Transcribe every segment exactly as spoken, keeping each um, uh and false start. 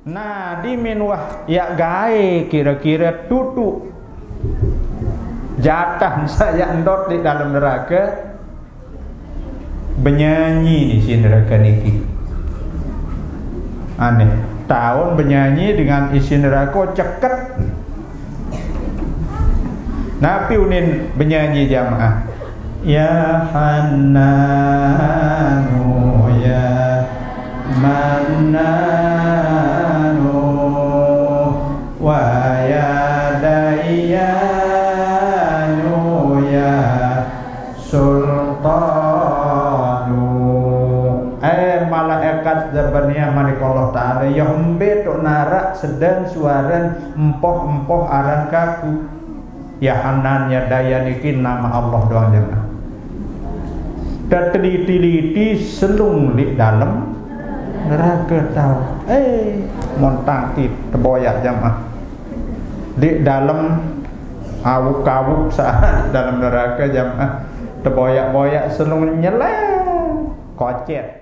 Nah, di minwah ya gae kira-kira tutu jatah saya endot di dalam neraka benyanyi di sini neraka niki. Aneh, tahun benyanyi dengan isi neraka ceket. Nabi unin benyanyi jamaah. Ya Hannanu ya Mannanu wa ya Dayyanu ya Sultanu. Eh malaikat zabaniyah manikallah ta'ala ya hembe tok narak sedang suaran empoh-empoh aran kaku. Ya Hanan ya Dayan iki nama Allah doang jemaah. Dan teliti-teliti selung di dalam neraka tahu. Eh, montang tit teboyak jamaah. Di dalam awuk-awuk saat dalam neraka jamaah teboyak-boyak selung nyeleng kocet.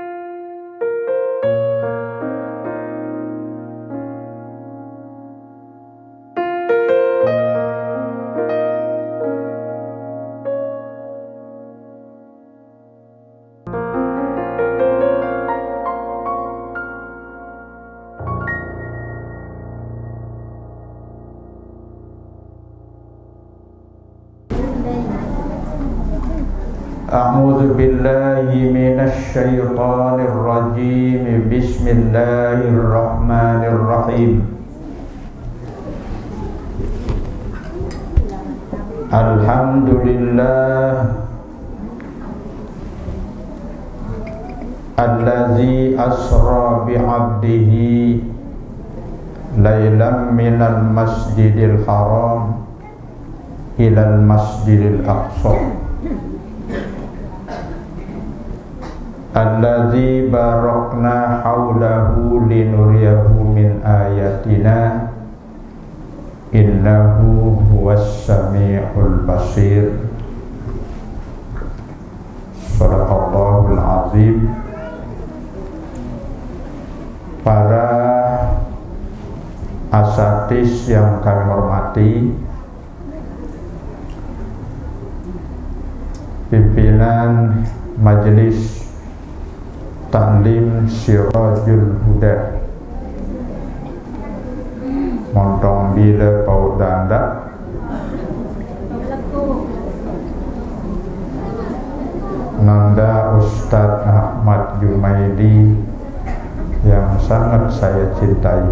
A'udzu billahi minasy syaithanir rajim. Bismillahirrahmanirrahim. Alhamdulillah allazi asra bi 'abdihi lailan minal masjidil haram ilal masjidil aqsa alladzi barakna haulahu linuriyahu min ayatina innahu huwas sami'ul basir. Shadaqallahul azim. Para asatis yang kami hormati, pimpinan Majelis Taklim Sirajul Huda Montong Bila Paut Danda, Nanda Ustadz Ahmad Jumaidi yang sangat saya cintai,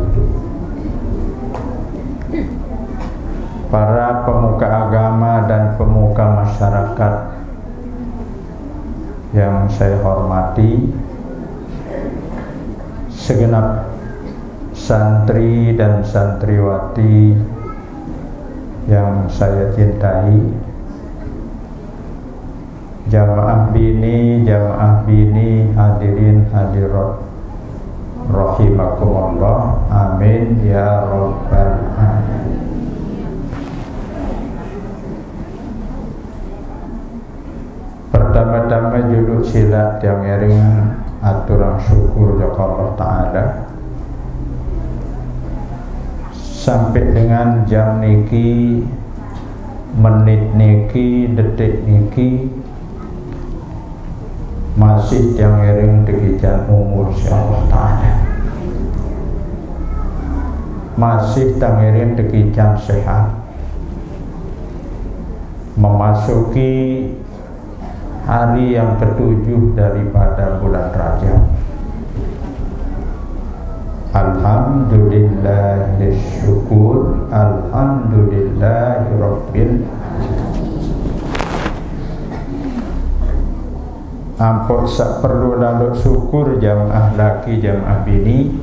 para pemuka agama dan pemuka masyarakat yang saya hormati, segenap santri dan santriwati yang saya cintai, jamaah bini, jamaah bini, hadirin hadirat rahimakumullah, amin ya rabbal alamin. Pertama-tama judul silat yang ering aturan syukur kepada Allah Ta'ala sampai dengan jam niki, menit niki, detik niki masih yang ering dekijan umur si Allah Ta'ala, masih yang ering dekijan sehat, memasuki hari yang ketujuh daripada bulan Rajab. Alhamdulillahi syukur, alhamdulillahi rabbil ampun. Sak perlu lalu syukur jamaah laki jamaah bini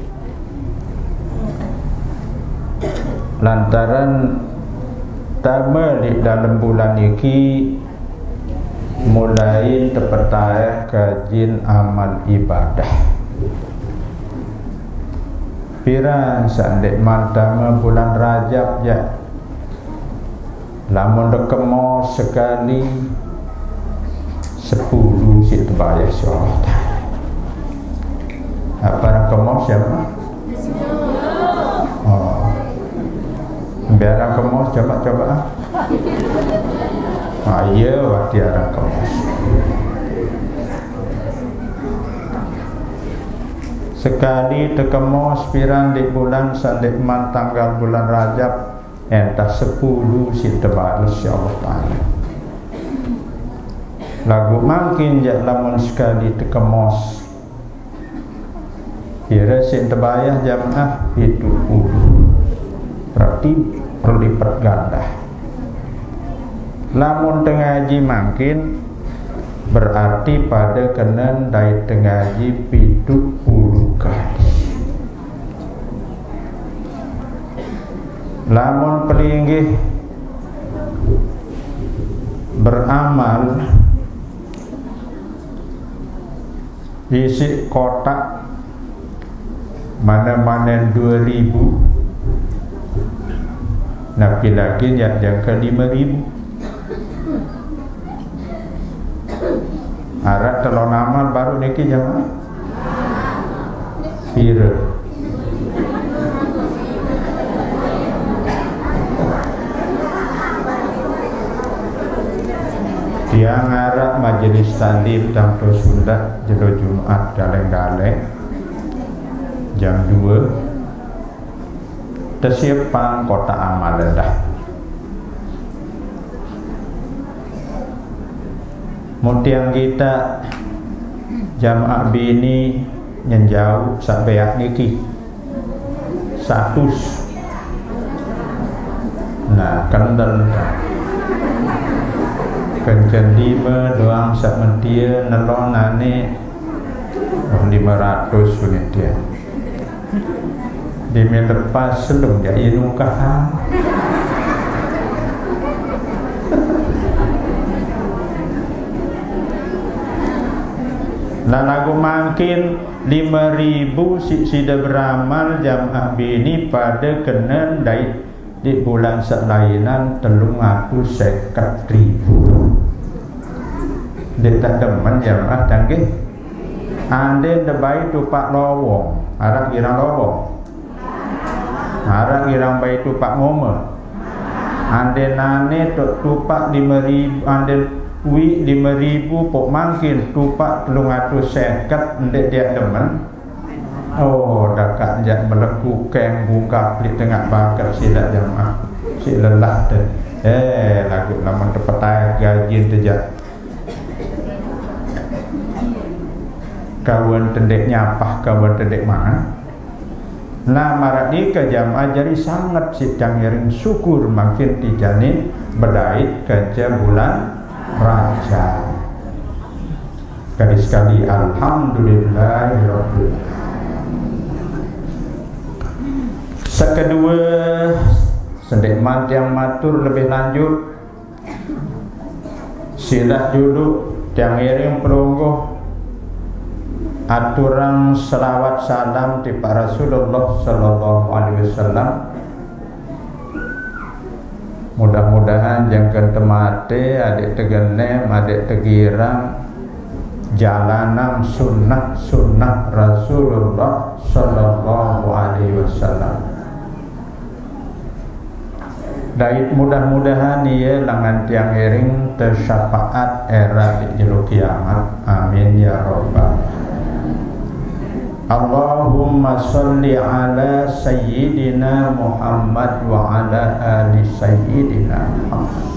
lantaran tama di dalam bulan iki mulai terpercaya kajian amal ibadah. Piran sandek mantama bulan Rajab ya, lamun dekemo sekali sepuluh situ bayar Allah Ta'ala. Apa nak kemo siapa? Biarang kemos coba-coba ah. Ah iya waktu arang kemos. Sekali tekemos pirang di bulan sandekman tanggal bulan Rajab entah sepuluh si tebalus ya Allah Ta'ala. Lagu makin jak lamun sekali tekemos kira si tebayah jamaah itu puluh berarti berlipat ganda. Lamun tengaji makin berarti pada kenen dari tengaji pitu puluh kali. Lamun pelinggih beramal isi kotak mana-mana dua ribu, nabi lagi yang jangka lima ribu. Harap telon amal baru niki jamaah pira tiang harap majelis taklim Tangto Sunda jelo Jumat galeng-galeng jam dua tersiapang kota amal dah. Mutiang kita jamaah bini yang jauh sampai niki satu. Nah kendal kencen lima doang sak mentia nelonane lima ratus unit dia. Di mil lepas sebelum dia inukahan. Nah lagu makin lima ribu si sida beramal jamaah bini pada kenen dari di bulan selainan telung aku sekat ribu. Dia tak demen jamaah canggih. Ande debai tupak lowong, arah irang lowong, arah irang bayi tupak ngoma. Ande nane tupak lima ribu, ande wi lima ribu pok mangkin tupak telung atus sekat ndek dia demen. Oh dakak jak meleku keng buka pelit tengah bakar sila jamaah si lelah tu eh lagu laman tepetai gaji tejak kawan tendek nyapah kawan tendek mana. Nah marak ni ke jamaah jadi sangat si cangiring syukur makin dijani berdait kerja bulan Raja. Kali sekali alhamdulillahirabbil. Sekedua sedek mat yang matur lebih lanjut silah dulu yang iring perungguh aturan selawat salam di para Rasulullah sallallahu alaihi wasallam. Mudah-mudahan jangan temate adik tegenem adik tegirang jalanan sunnah sunnah Rasulullah sallallahu alaihi wasallam. Dait mudah-mudahan ia langan tiang iring tersyafaat era di jero kiamat. Amin ya rabbal. Allahumma salli ala sayyidina Muhammad wa ala ali sayyidina Muhammad.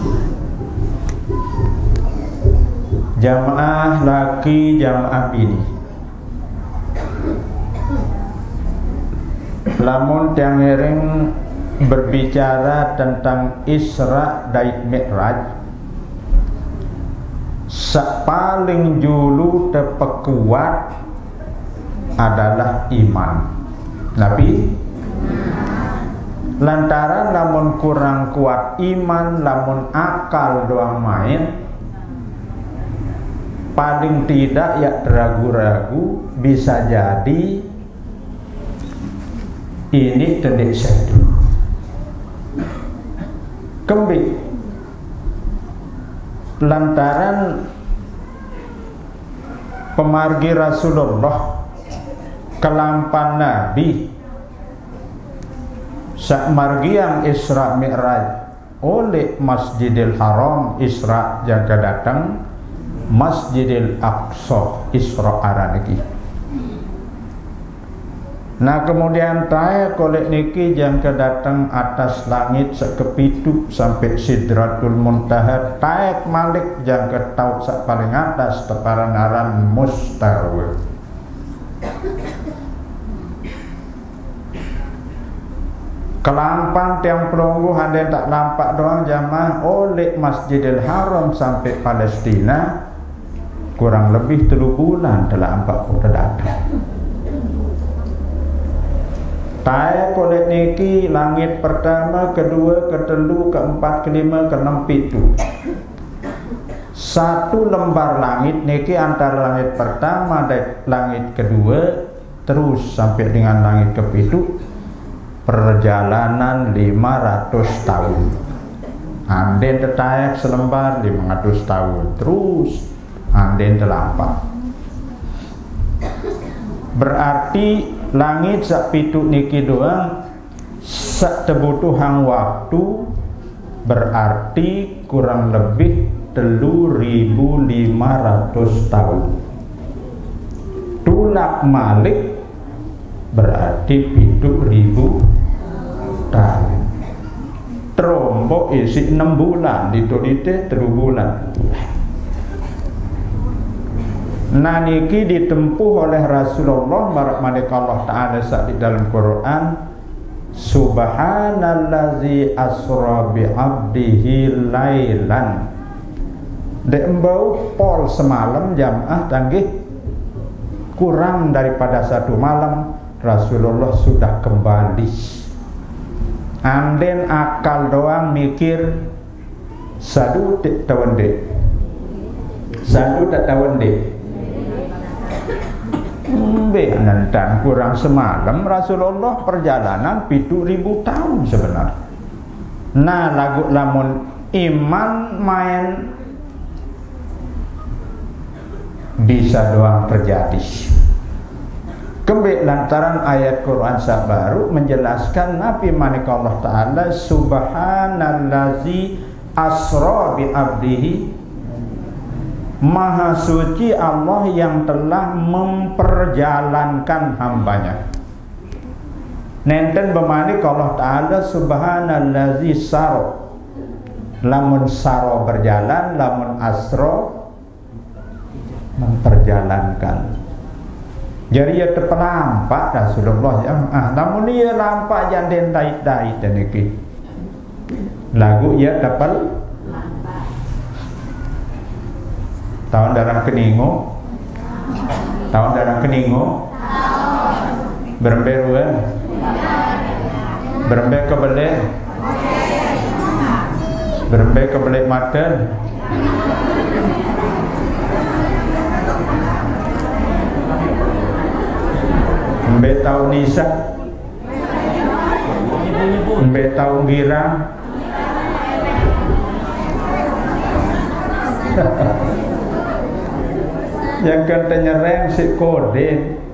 Jamaah laki jamaah bini, lamun tiang iring berbicara tentang Isra dan Mi'raj, paling dulu terpekuat adalah iman. Nabi lantaran lamun kurang kuat iman, lamun akal doang main, paling tidak ya ragu-ragu bisa jadi ini tendek sedu kembali lantaran pemargi Rasulullah kelampan Nabi sak margiang Isra Mi'raj oleh Masjidil Haram Isra jaga datang Masjidil Aqsa Isra araniki. Nah kemudian tae kolek niki jangka datang atas langit sekepitu sampai Sidratul Muntaha, taek malik jangka tau sak paling atas teparan Mustawa. Kelampang tiang pelunggu hande tak lampak doang jamaah oleh Masjidil Haram sampai Palestina kurang lebih tiga bulan telah empat kota datang. Tae kolek niki langit pertama, kedua, ketelu, keempat, kelima, keenam, pitu. Satu lembar langit niki antara langit pertama dan langit kedua terus sampai dengan langit kepitu perjalanan lima ratus tahun. Anden tetaek selembar lima ratus tahun terus anden terlampak. Berarti langit sak pitu niki doang sak tebutuhan waktu berarti kurang lebih telu ribu lima ratus tahun. Tulak malik berarti pitu ribu tahun. Trombok isi enam bulan, ditolite telu bulan. Nah niki ditempuh oleh Rasulullah barak Allah Ta'ala saat di dalam Quran, Subhanallazi asra bi abdihi lailan. Dembau pol semalam jamaah tanggih kurang daripada satu malam Rasulullah sudah kembali. Anden akal doang mikir sadu tak tahu dek, sadu tak tahu dek. Be nantang kurang semalam Rasulullah perjalanan pitu ribu tahun sebenarnya. Nah lagu lamun iman main bisa doang terjadi. Kembali lantaran ayat Quran sabaru menjelaskan Nabi manik Allah Ta'ala Subhanallazi asra bi abdihi, Maha suci Allah yang telah memperjalankan hambanya. Nenten bemanik Allah Ta'ala Subhanallazi saro, lamun saro berjalan, lamun asro memperjalankan. Jadi ya terpelampak Rasulullah ya. Ah, namun dia lampak janden dait-dait dan iki. Lagu ya tepel tahun darah keningo, tahun darah keningo, beremberuan, berembe kebelek, berembe kebelek mata. Mbe tahu nisa, mbe tahu girang. Yang kata nyereng si kode.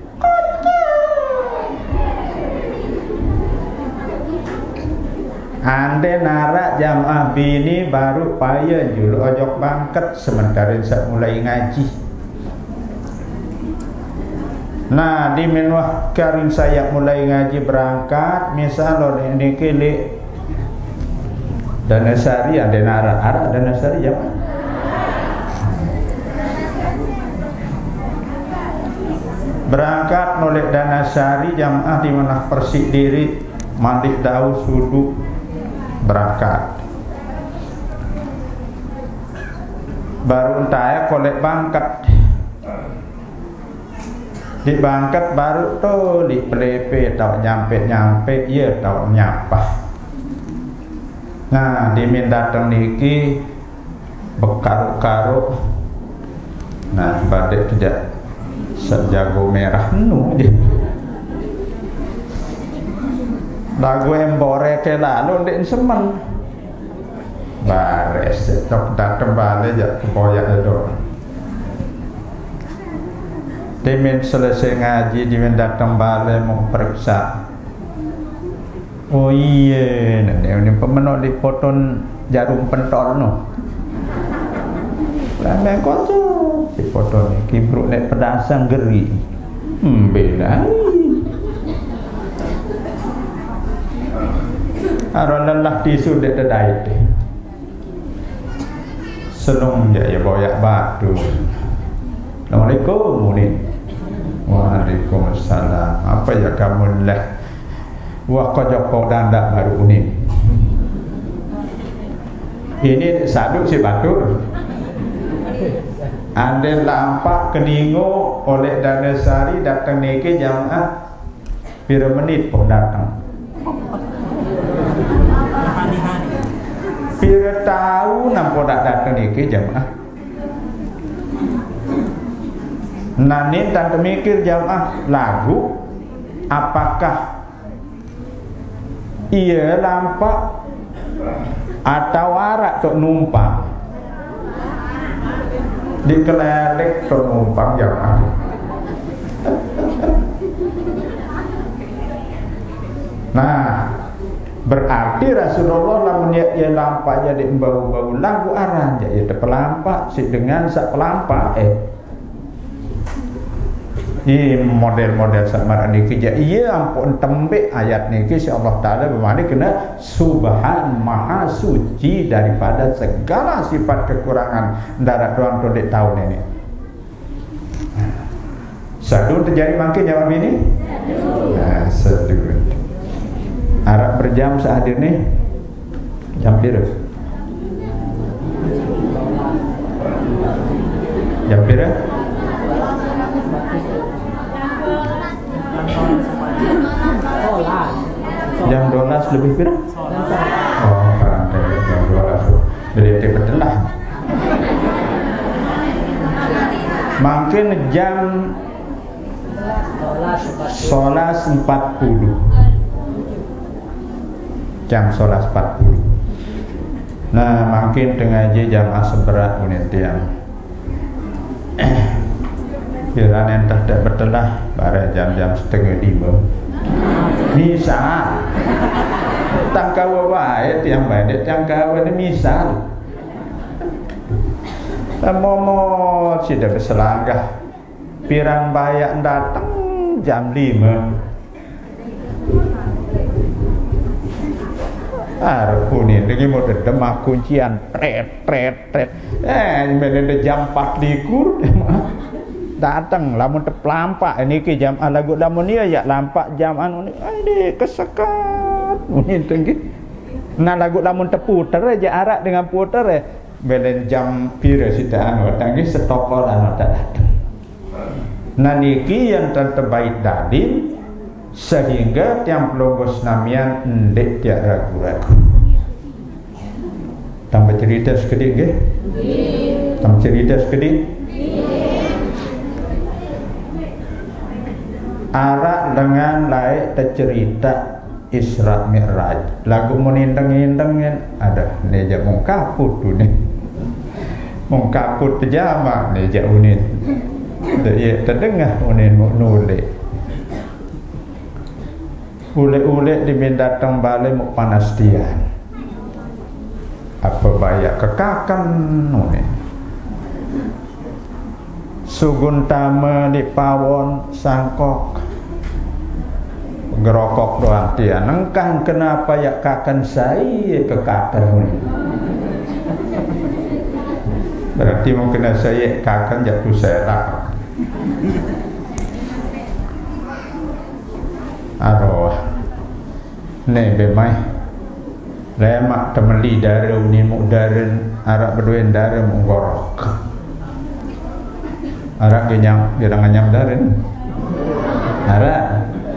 Ande narak jamaah bini baru payah julu ojok bangket sementara saya mulai ngaji. Nah di menwah karin saya mulai ngaji berangkat misal lo ini kili Danasari ada narak arah Danasari ya. Berangkat nolek Danasari jamaah di mana persik diri mandik daun sudu berangkat. Baru entah kolek bangkat. Di bangkat baru tuh di pelepe tau nyampe nyampe iya tau nyapa. Nah dimin datang niki bekaruk-karuk. Nah badai tidak sejago merah nu dia. Lagu embore ke lalu ndek semen. Bares tok datang balik ya boyak itu. Dimin selesai ngaji, dimin datang balik mau periksa. Oh iya, nanti ini pemenok di poton jarum pentol no. Lama koco di poton ni kibruk nek pedasang geri. Hmm beda. Aron lelah tisu dek dedai. Senung je ya boyak batu. Assalamualaikum ni. Waalaikumsalam. Apa ya kamu lah? Wah kojok dandak baru ni. Ini saduk si batu. Anda lampak keningo oleh Danasari datang niki jam ah pira menit pun datang. Pira tahu nampo dak datang niki jam ah. Nanin tak mikir jam ah lagu apakah ia lampak atau arak tok numpang di kelelek tok numpang jam ah. Nah berarti Rasulullah lamun ia lampak jadi bau-bau lagu aran jadi pelampak si dengan sak pelampak eh ini model-model sama niki ja iya ampun tembe ayat niki si Allah Taala bermakna kena subhan maha suci daripada segala sifat kekurangan darat doang tu dek tahun ini. Satu terjadi makin jawab ini? Nah, satu. Arab berjam sehadir ni jam pira? Jam pira? Jam dua belas lebih pira? Oh, pandai jam dua belas. Berarti betul lah. Mungkin jam solas empat puluh. Jam solas empat puluh. Nah, makin tengah je jam seberat unit tiang. Kira entah tak betul lah. Pada jam-jam setengah lima. Misal tangkawa wae tiang bae tangkawa ni misal momo sudah berselanggah pirang bayak datang jam lima arep ni lagi mau demak kuncian tret tret tret eh menene jam empat likur datang lamun terpelampak ini ke jam lagu lamun dia ya lampak jam anu ni ai kesekat mungkin tinggi nah lagu lamun terputar aja arak dengan putar eh belen jam pira sita anu tanggi setokol anu tak datang nah niki yang terbaik dalil sehingga tiang pelogos namian ndek tiak ragu-ragu tambah cerita sekedik ke tambah cerita sekedik arak dengan laik tercerita Isra Mi'raj lagu menindeng-indeng ada neja mengkaput tu ni mengkaput terjamak neja unin dia terdengar unin nulik ule-ule dimindatang balik mau panas dia apa bayak kekakan unin sugun tama di pawon sangkok gerokok doang dia nengkang kenapa ya kakan saya kekakan berarti mungkin saya kakan jatuh serak arwah nih bemai lemak temeli dari ini mudarin arak berduin dari menggorok arak kenyang dirang anyam darin arak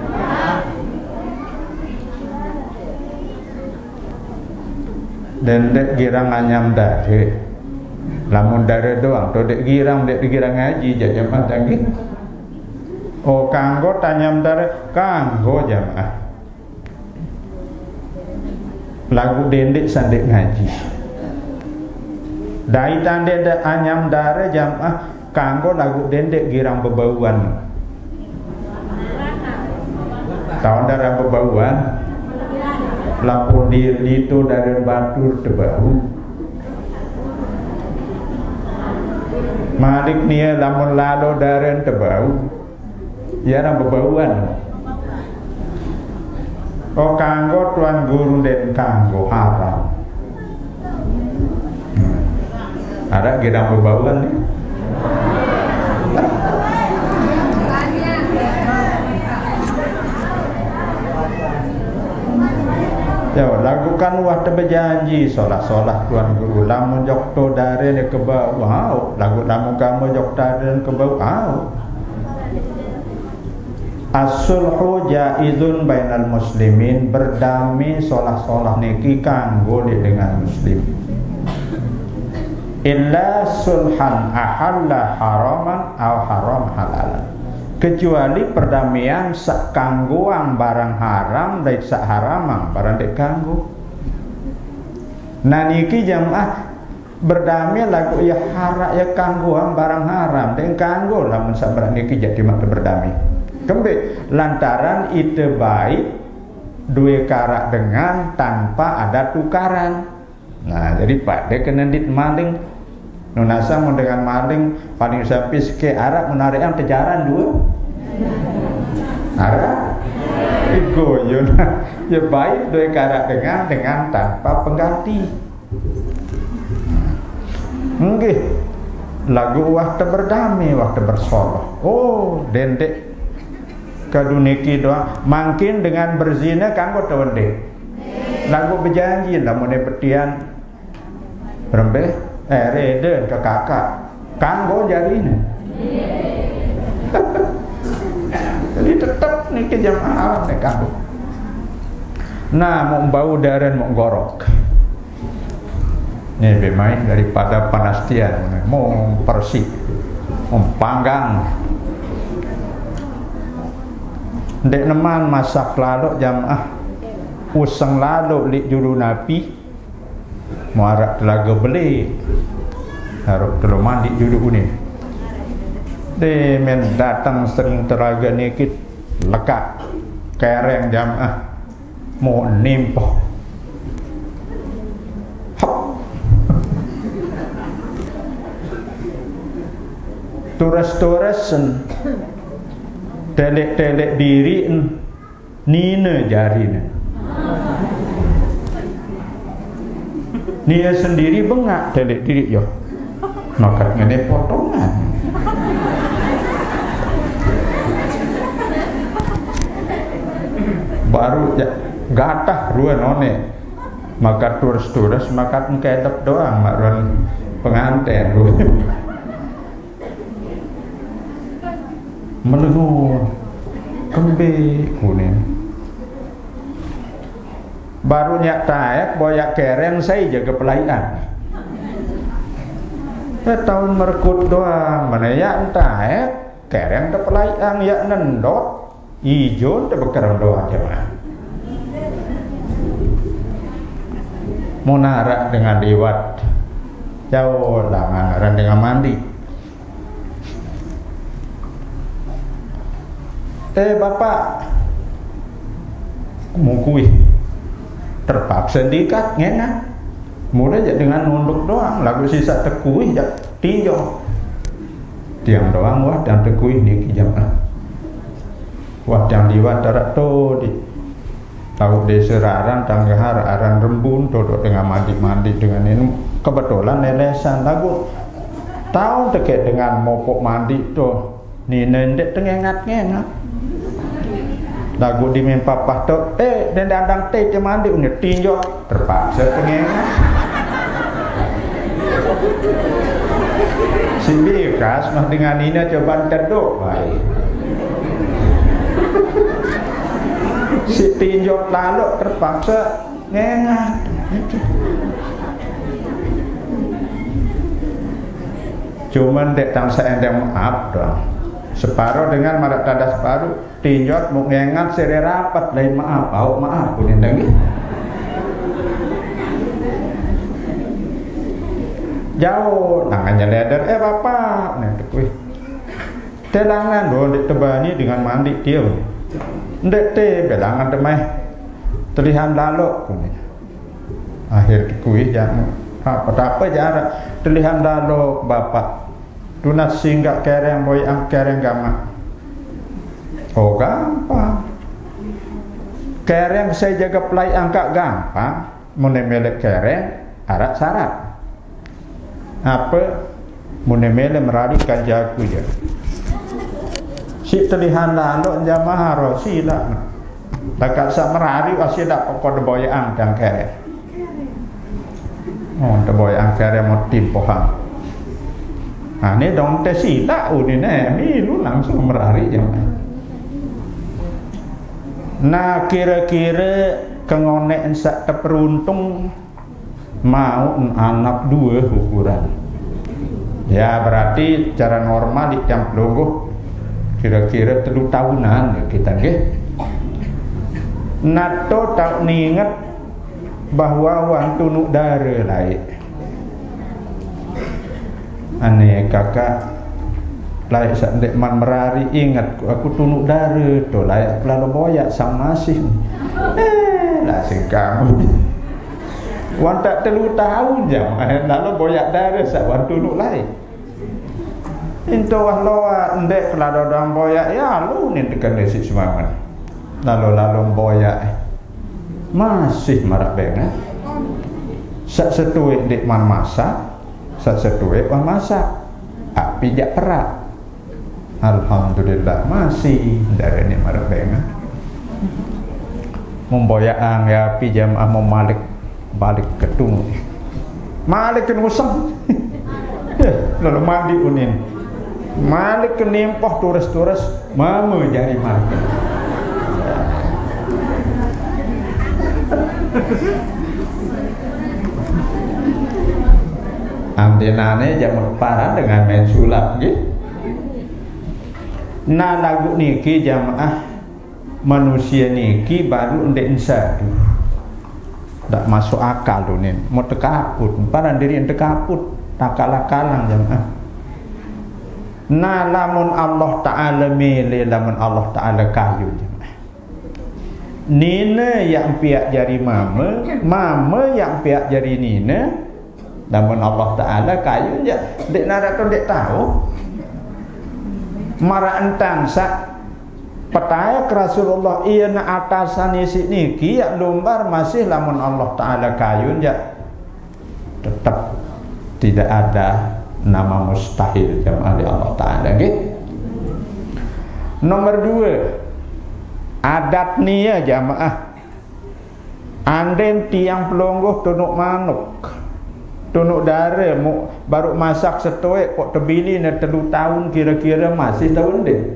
dan dek girang anyam dari lamun dari doang tu dek girang dek girang ngaji jamaah tanggi oh kanggo tanyam dari kanggo jamaah lagu dendek sandek ngaji dai tandek dek anyam dari jamaah kanggo lagu dendek girang bebauan tahun darah bebauan Lir itu dari batur tebau. Malik nia lamun lalo daren tebau. Ya na bebauan. Oh kanggo tuan guru den kanggo haram. Ada gedang bebauan nih. Ya, lakukan waktu berjanji solat-solat tuan guru lamun jok to dare ne ke bawah, lagu lamun kamu jok dare ke bawah. As-sulhu jaizun bainal muslimin, berdamai solat-solat niki kanggo dengan muslim. Illa sulhan ahalla haraman aw haram halalan. Kecuali perdamaian sak kanggoang barang haram dan sak haramang barang dek kanggo. Nah niki jamaah berdamai lagu ya harak ya kanggoang barang haram dan kanggo lamun sak barang niki jadi mak berdamai. Kembe lantaran itu baik dua karak dengan tanpa ada tukaran. Nah jadi pak dek kena dit maling. Nunasa mau dengan maling paling sapis ke Arab menarik yang tejaran dua Arab ego yuna ya baik dua karak dengan dengan tanpa pengganti. Nggih lagu waktu berdamai waktu bersolah. Oh dendek kaduniki doang makin dengan berzina kanggo tawende lagu berjanji lamun petian berembeh eh reden ke kakak kanggo jarine. Jadi tetap nih ke jamaah alam nih kanggo. Nah mau bau daren mau gorok ini bermain daripada panastian mau persik mau panggang dek neman masak lalu jamaah usang lalu li juru napi muarak telaga beli harus terlalu mandi juduk ni de men datang sering telaga ni kit lekat kereng jamaah mau nimpoh turas-turasen telek-telek diri nina jarina dia sendiri bengak telek diri yo nokat ngene potongan baru ya, gatah ruan one maka turus-turus maka ngkedep doang mak ruan pengantin melengur kembe kuning baru nyak taek boyak keren saya jaga pelaian eh tahun merkut doang mana ya taek keren te pelaian ya nendot ijo te bekerang doang jemaah munarak dengan liwat jauh langan dengan mandi. Eh bapak mau kuih terpaksa dikat ngenah mulai aja dengan nunduk doang lagu sisa tekuih ya tinjau tiang doang wah dan tekuih ni kijamah wah yang liwat darat to di tahu desa arang tanggahar arang rembun duduk dengan mandi-mandi dengan ini kebetulan lelesan lagu tahu terkait dengan mopok mandi to ni nendek tengengat-ngengat lagu di mempapah tu eh dan dandang teh je mandi unya tinjau terpaksa tengengat simbi kas mah dengan ini coba terduk baik si tinjau lalu terpaksa ngengat cuman dek tangsa endang maaf dong separuh dengan marak tada separuh tinjot mau ngengat sere rapat lain maaf au maaf pun endang jauh tangannya leder eh bapak nih tekui telangan doang dek tebani dengan mandi dia ndek teh belangan temai terlihat lalu akhir kuih jangan apa apa jarak terlihat lalu bapak tunat singgah kereng boy ang kereng gamak oh gampang kereng saya jaga pelai angkat gampang menemelek kereng arat syarat apa menemelek merarikan jago je si terlihat lalu jamaah rosi lah tak sa merari asyik dak pokok boy ang dan kereng oh the boy ang kereng mau timpohan. Nah, ini dong tes sila ini nih, lu langsung merari jangan. Nah, kira-kira kengonek sak terperuntung mau anak dua ukuran. Ya berarti cara normal di jam logo kira-kira telu tahunan ya kita nggih. Nato tak ningat bahwa wang tunuk dara lain. Ane kakak layak sak ndek man merari ingat aku tunuk dara to layak lalu boyak sang masih eh lah sing kamu wan tak telu tahun jam lalu boyak dara sak wan tunuk lain into wah loa ndek kelado dang boyak ya lu ni tekan desi semangat lalu lalu boyak masih marak bengat sak setuik ndek man masak sesuai wah masak api jak perak alhamdulillah masih dari ini marah benga memboyang ya api jamaah mau malik balik ke tung malik ke nusang lalu mandi unin malik ke nimpoh turis-turis mama jadi makan amdenane jamak parah dengan main sulap gitu. Nah lagu niki jamaah manusia niki baru ndek insya tak masuk akal tu ni mau tekaput parah diri yang tekaput tak kalah kalang jamaah. Nah lamun Allah Ta'ala milih lamun Allah Ta'ala kayu jamaah. Nina yang pihak jari mama, mama yang pihak jari nina. Namun Allah Ta'ala kayu je dek nara tu dek tahu mara entang sak petaya ke Rasulullah ia na atasan isi niki ya lumbar masih lamun Allah Ta'ala kayu je tetap tidak ada nama mustahil jamaah di Allah Ta'ala gitu. Nomor dua adat niya jamaah anden tiang pelonggoh tunuk manuk tunuk dara mu, baru masak setuik kok terbili na telu tahun kira-kira masih tahun deh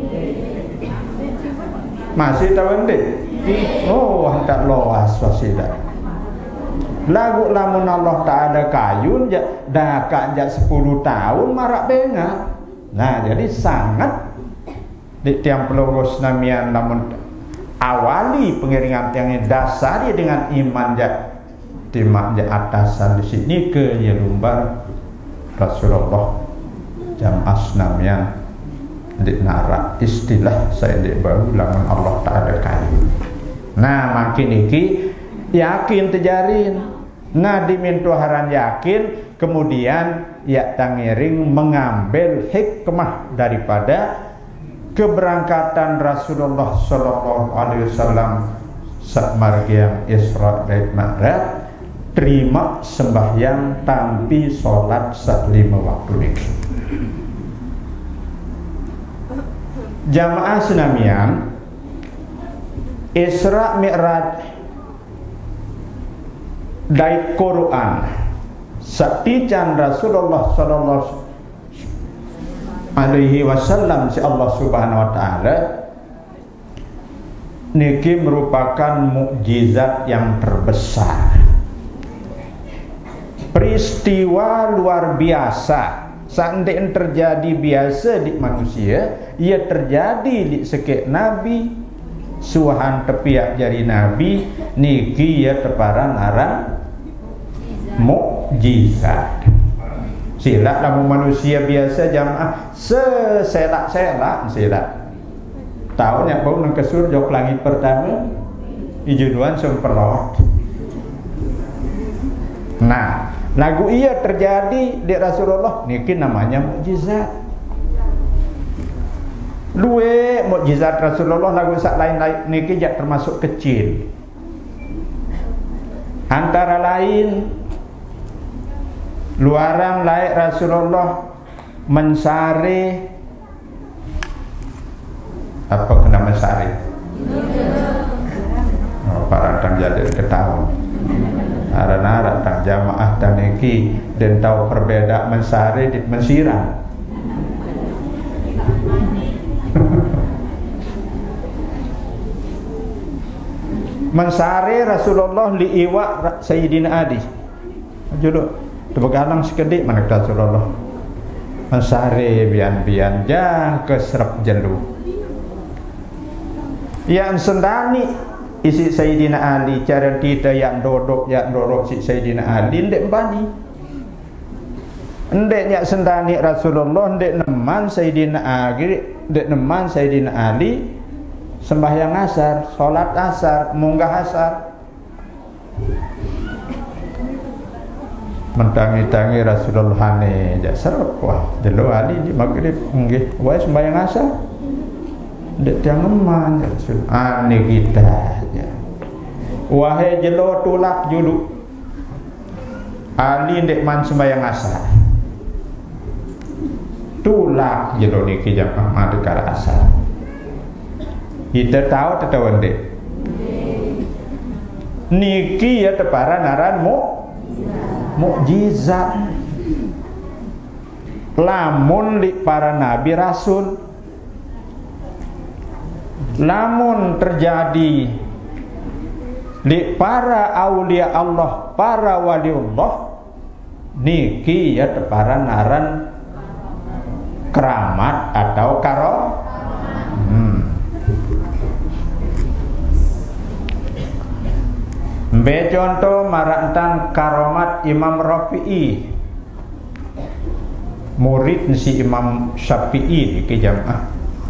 masih tahun deh oh tak loas wasilah lagu lamun Allah Ta'ala kayun dah kajak sepuluh tahun marak bengat nah jadi sangat di tiang pelongos namian namun awali pengiringan tiangnya dasari dengan iman jak timak je atasan di sini ke ya lumbar Rasulullah jam asnam yang di narak istilah saya di baru lamun Allah Ta'ala kayu. Nah makin iki yakin terjarin. Nah dimintu haran yakin kemudian ya tangiring mengambil hikmah daripada keberangkatan Rasulullah Sallallahu Alaihi Wasallam saat margian Isra dan Mi'raj terima sembahyang tanpa solat saat lima waktu niki. Jamaah senamian Isra Mi'raj dari Quran satijan Rasulullah sallallahu alaihi wasallam si Allah Subhanahu wa taala niki merupakan mukjizat yang terbesar. Peristiwa luar biasa seandainya terjadi biasa di manusia, ia terjadi di sekek Nabi, suahan tepiak jari Nabi, niki ya teparan arah mukjizat. Silak lamu manusia biasa jamaah seselak-selak silak. Tahun yang bau nang kesur jok langit pertama, ijuduan semperlot. Nah, lagu iya terjadi di Rasulullah niki namanya mukjizat. Luwe mukjizat Rasulullah lagu sak lain-lain niki jak termasuk kecil. Antara lain luaran laik Rasulullah mensare apa kena mensare? Oh, para tang jadi ketahuan. Arana tang jamaah taniki dan tahu perbedaan mensare di mensiram. Mensare Rasulullah liiwa Sayyidina Ali. Jodoh tebegalang sekedik mana Rasulullah. Mensare bian-bian jang ke serap jelu. Yang sendani isi Sayyidina Ali cara kita yang dodok yang dodok si Sayyidina Ali ndek bani. Ndek nyak sendani Rasulullah ndek neman Sayyidina Ali, ndek neman Sayyidina Ali sembahyang asar, salat asar, munggah asar. Mentangi-tangi Rasulullah hane jak serep wah delu Ali di maghrib nggih wae sembahyang asar. Ndek tiang neman ya Rasul. Ane kita ya. Wahai jelo tulak julu. Ali ndek man sembahyang asar. Tulak jelo niki jamaah madekar asar. Kita tahu tetawa ndek. Niki ya tepara naran mu mukjizat. Lamun li para nabi rasul, lamun terjadi li para aulia Allah, para waliullah, niki ya tepara naran keramat atau karo. Hmm. Be contoh marantan karomat Imam Rafi'i, murid si Imam Syafi'i iki jamaah.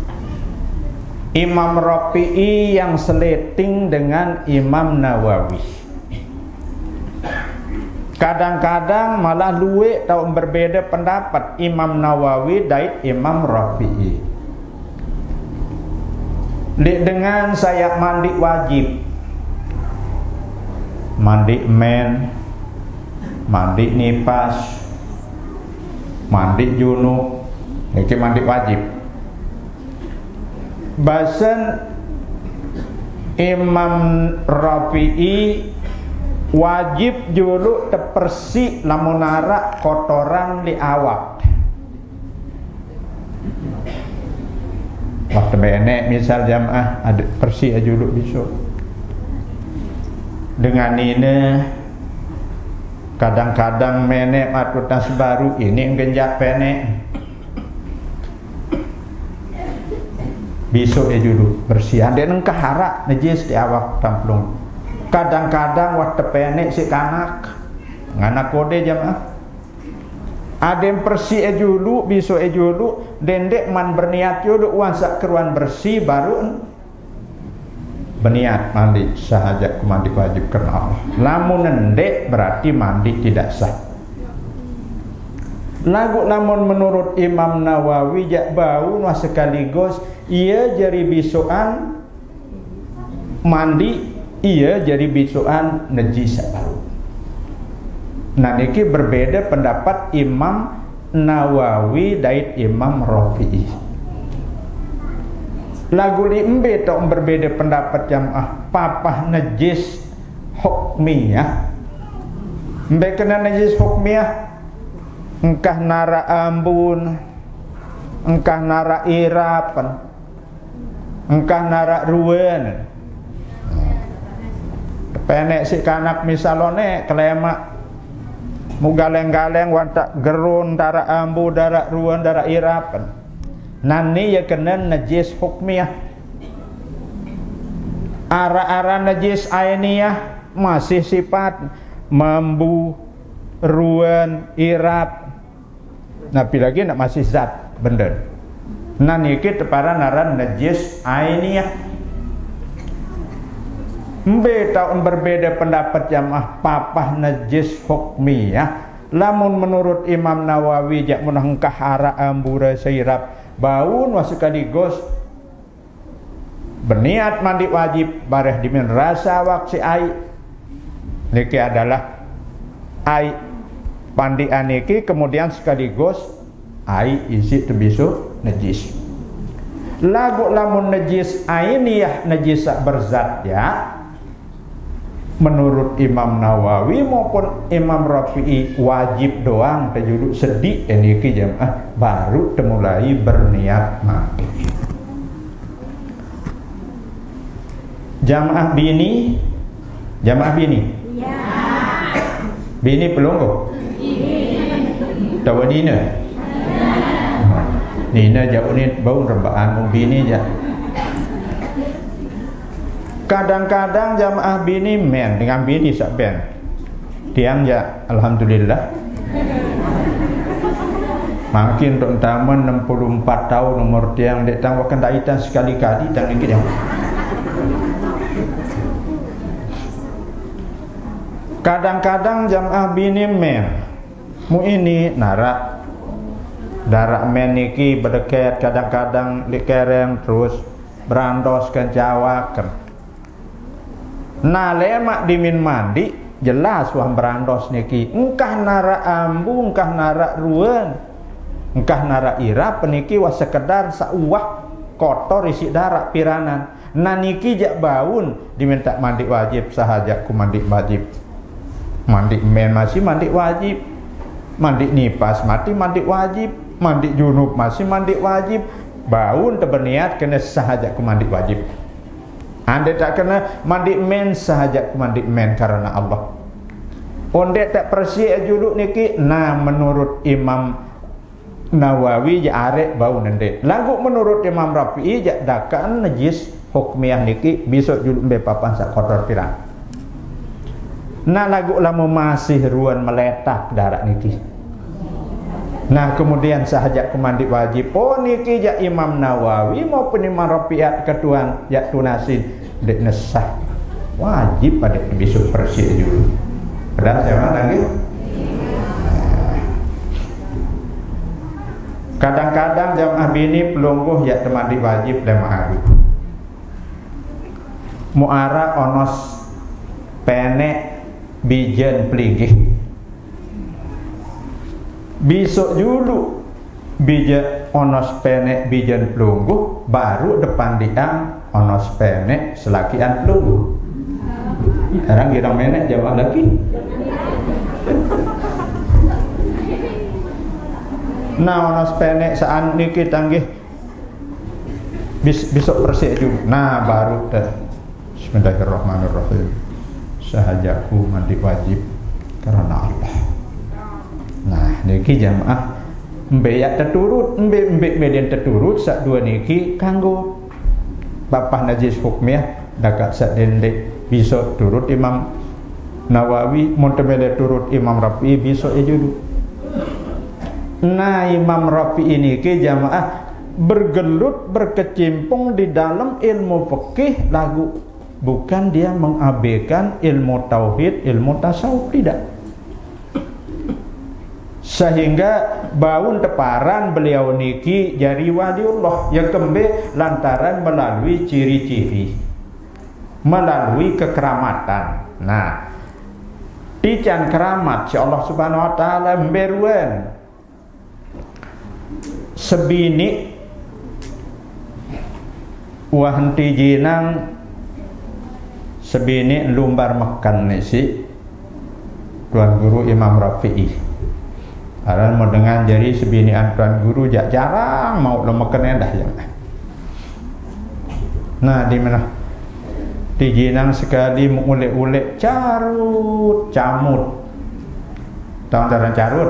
Imam Rafi'i yang seleting dengan Imam Nawawi. Kadang-kadang malah luwe tau berbeda pendapat Imam Nawawi dan Imam Rafi'i. Dengan saya mandi wajib, mandi men, mandi nipas, mandi junub, ini mandi wajib. Bahasan Imam Rafi'i wajib julu tepersi lamun narak kotoran di awak. Waktu benek misal jamaah ada persi julu besok. Dengan ini kadang-kadang menek atau tas baru ini genjak penek besok ya dulu bersih ada nengkah harak najis di awak tamplung. Kadang-kadang waktu penek si kanak nganak kode jamaah ada yang bersih ya dulu besok ya dulu dendek man berniat dulu wansak keruan bersih baru berniat mandi sahaja mandi wajib karena Allah. Lamun nendek berarti mandi tidak sah. Lagu lamun menurut Imam Nawawi jak bau mas sekaligus ia jadi bisuan mandi, ia jadi bisuan najis bau. Nah niki berbeda pendapat Imam Nawawi dan Imam Rafi'i. Lagu limbe tak berbeda pendapat jamaah papah najis hukmiyah. Mbe kena najis hukmiyah engkah nara ambun, engkah nara irapan, engkah nara ruwen. Penek si kanak misalone kelemak mugaleng-galeng wantak gerun dara ambu dara ruwen dara irapan. Nani ya kena najis hukmiyah. Ara-ara najis ainiyah masih sifat mambu, ruan, irap. Nabi lagi nak masih zat benda. Nani kita para naran najis ainiyah. Mbe tahun berbeda pendapat jamaah papah najis hukmiyah. Lamun menurut Imam Nawawi jak menangkah hara ambura sirap baun wasukaligus berniat mandi wajib bareh dimin rasa waksi ai niki adalah ai pandi aniki kemudian sekaligus ai isi terbisu najis. Lagu lamun najis ainiyah najis berzat ya. Menurut Imam Nawawi maupun Imam Rafi'i wajib doang tajuduk sedih ini ke jamaah baru temulai berniat mandi. Jamaah bini, jamaah bini. Ya. Bini pelunggu. Tahu Nina? Nina jauh ni bau rembaan bini je. Kadang-kadang jamaah bini men dengan bini sak ben. Tiang ya alhamdulillah. Makin untuk taman enam puluh empat tahun umur tiang dek tang wakan daitan sekali-kali tang ni dia. Kadang-kadang jamaah bini men. Mu ini narak darak men niki berdeket kadang-kadang dikereng terus berandos kencawakan. Nah lemak dimin mandi jelas wah berandos niki engkah nara ambu engkah nara ruan engkah nara ira peniki wah sekedar sauwah kotor isi darak piranan. Nah niki jak baun diminta mandi wajib sahaja ku mandi wajib. Mandi men masih mandi wajib. Mandi nipas mati mandi wajib. Mandi junub masih mandi wajib. Baun terberniat kena sahaja ku mandi wajib. Anda tak kena mandi men sahaja ku mandi men karena Allah. Onde tak persih juluk niki. Nah menurut Imam Nawawi ja arek bau nende. Lagu menurut Imam Rafi'i ja dakan najis hukmiyah niki besok juluk mbe papan sak kotor pirang. Nah lagu lama masih ruan meletak darak niki. Nah kemudian sahaja ku mandi wajib. Oh niki ja Imam Nawawi maupun Imam Rafi'i ketuan ja tunasin dek nesah wajib pada besok bersih dulu. Padahal saya lagi. Kadang-kadang jamaah bini pelungguh ya mandi wajib lima hari. Muara onos penek bijen peligih. Besok dulu bija onos penek bijen pelungguh baru depan diang onos penek selakian pelungguh. Sekarang girang menek jawab lagi. Nah onos penek saat niki tanggih bis, besok bersih dulu. Nah baru dah Bismillahirrahmanirrahim sahajaku mandi wajib karena Allah. Nah niki jamaah mbe yak terturut mbe mbe meden terturut sak dua niki kanggo papah najis hukmiyah dakat sak dendek bisa turut Imam Nawawi montemele turut Imam Rafi'i bisa ejudu. Nah Imam Rafi'i niki jamaah bergelut berkecimpung di dalam ilmu fikih lagu bukan dia mengabaikan ilmu tauhid ilmu tasawuf tidak. Sehingga baun teparan beliau niki jari waliullah yang kembe lantaran melalui ciri-ciri melalui kekeramatan. Nah tijan keramat si Allah subhanahu wa ta'ala mberuan sebini wahanti jinang sebini lumbar makan nisi Tuan Guru Imam Rafi'i. Aran mau dengan jari sebinian Tuan Guru jak jarang mau lemakan dah yang. Nah di mana? Di jinang sekali mengulek-ulek carut camut. Tahu cara carut?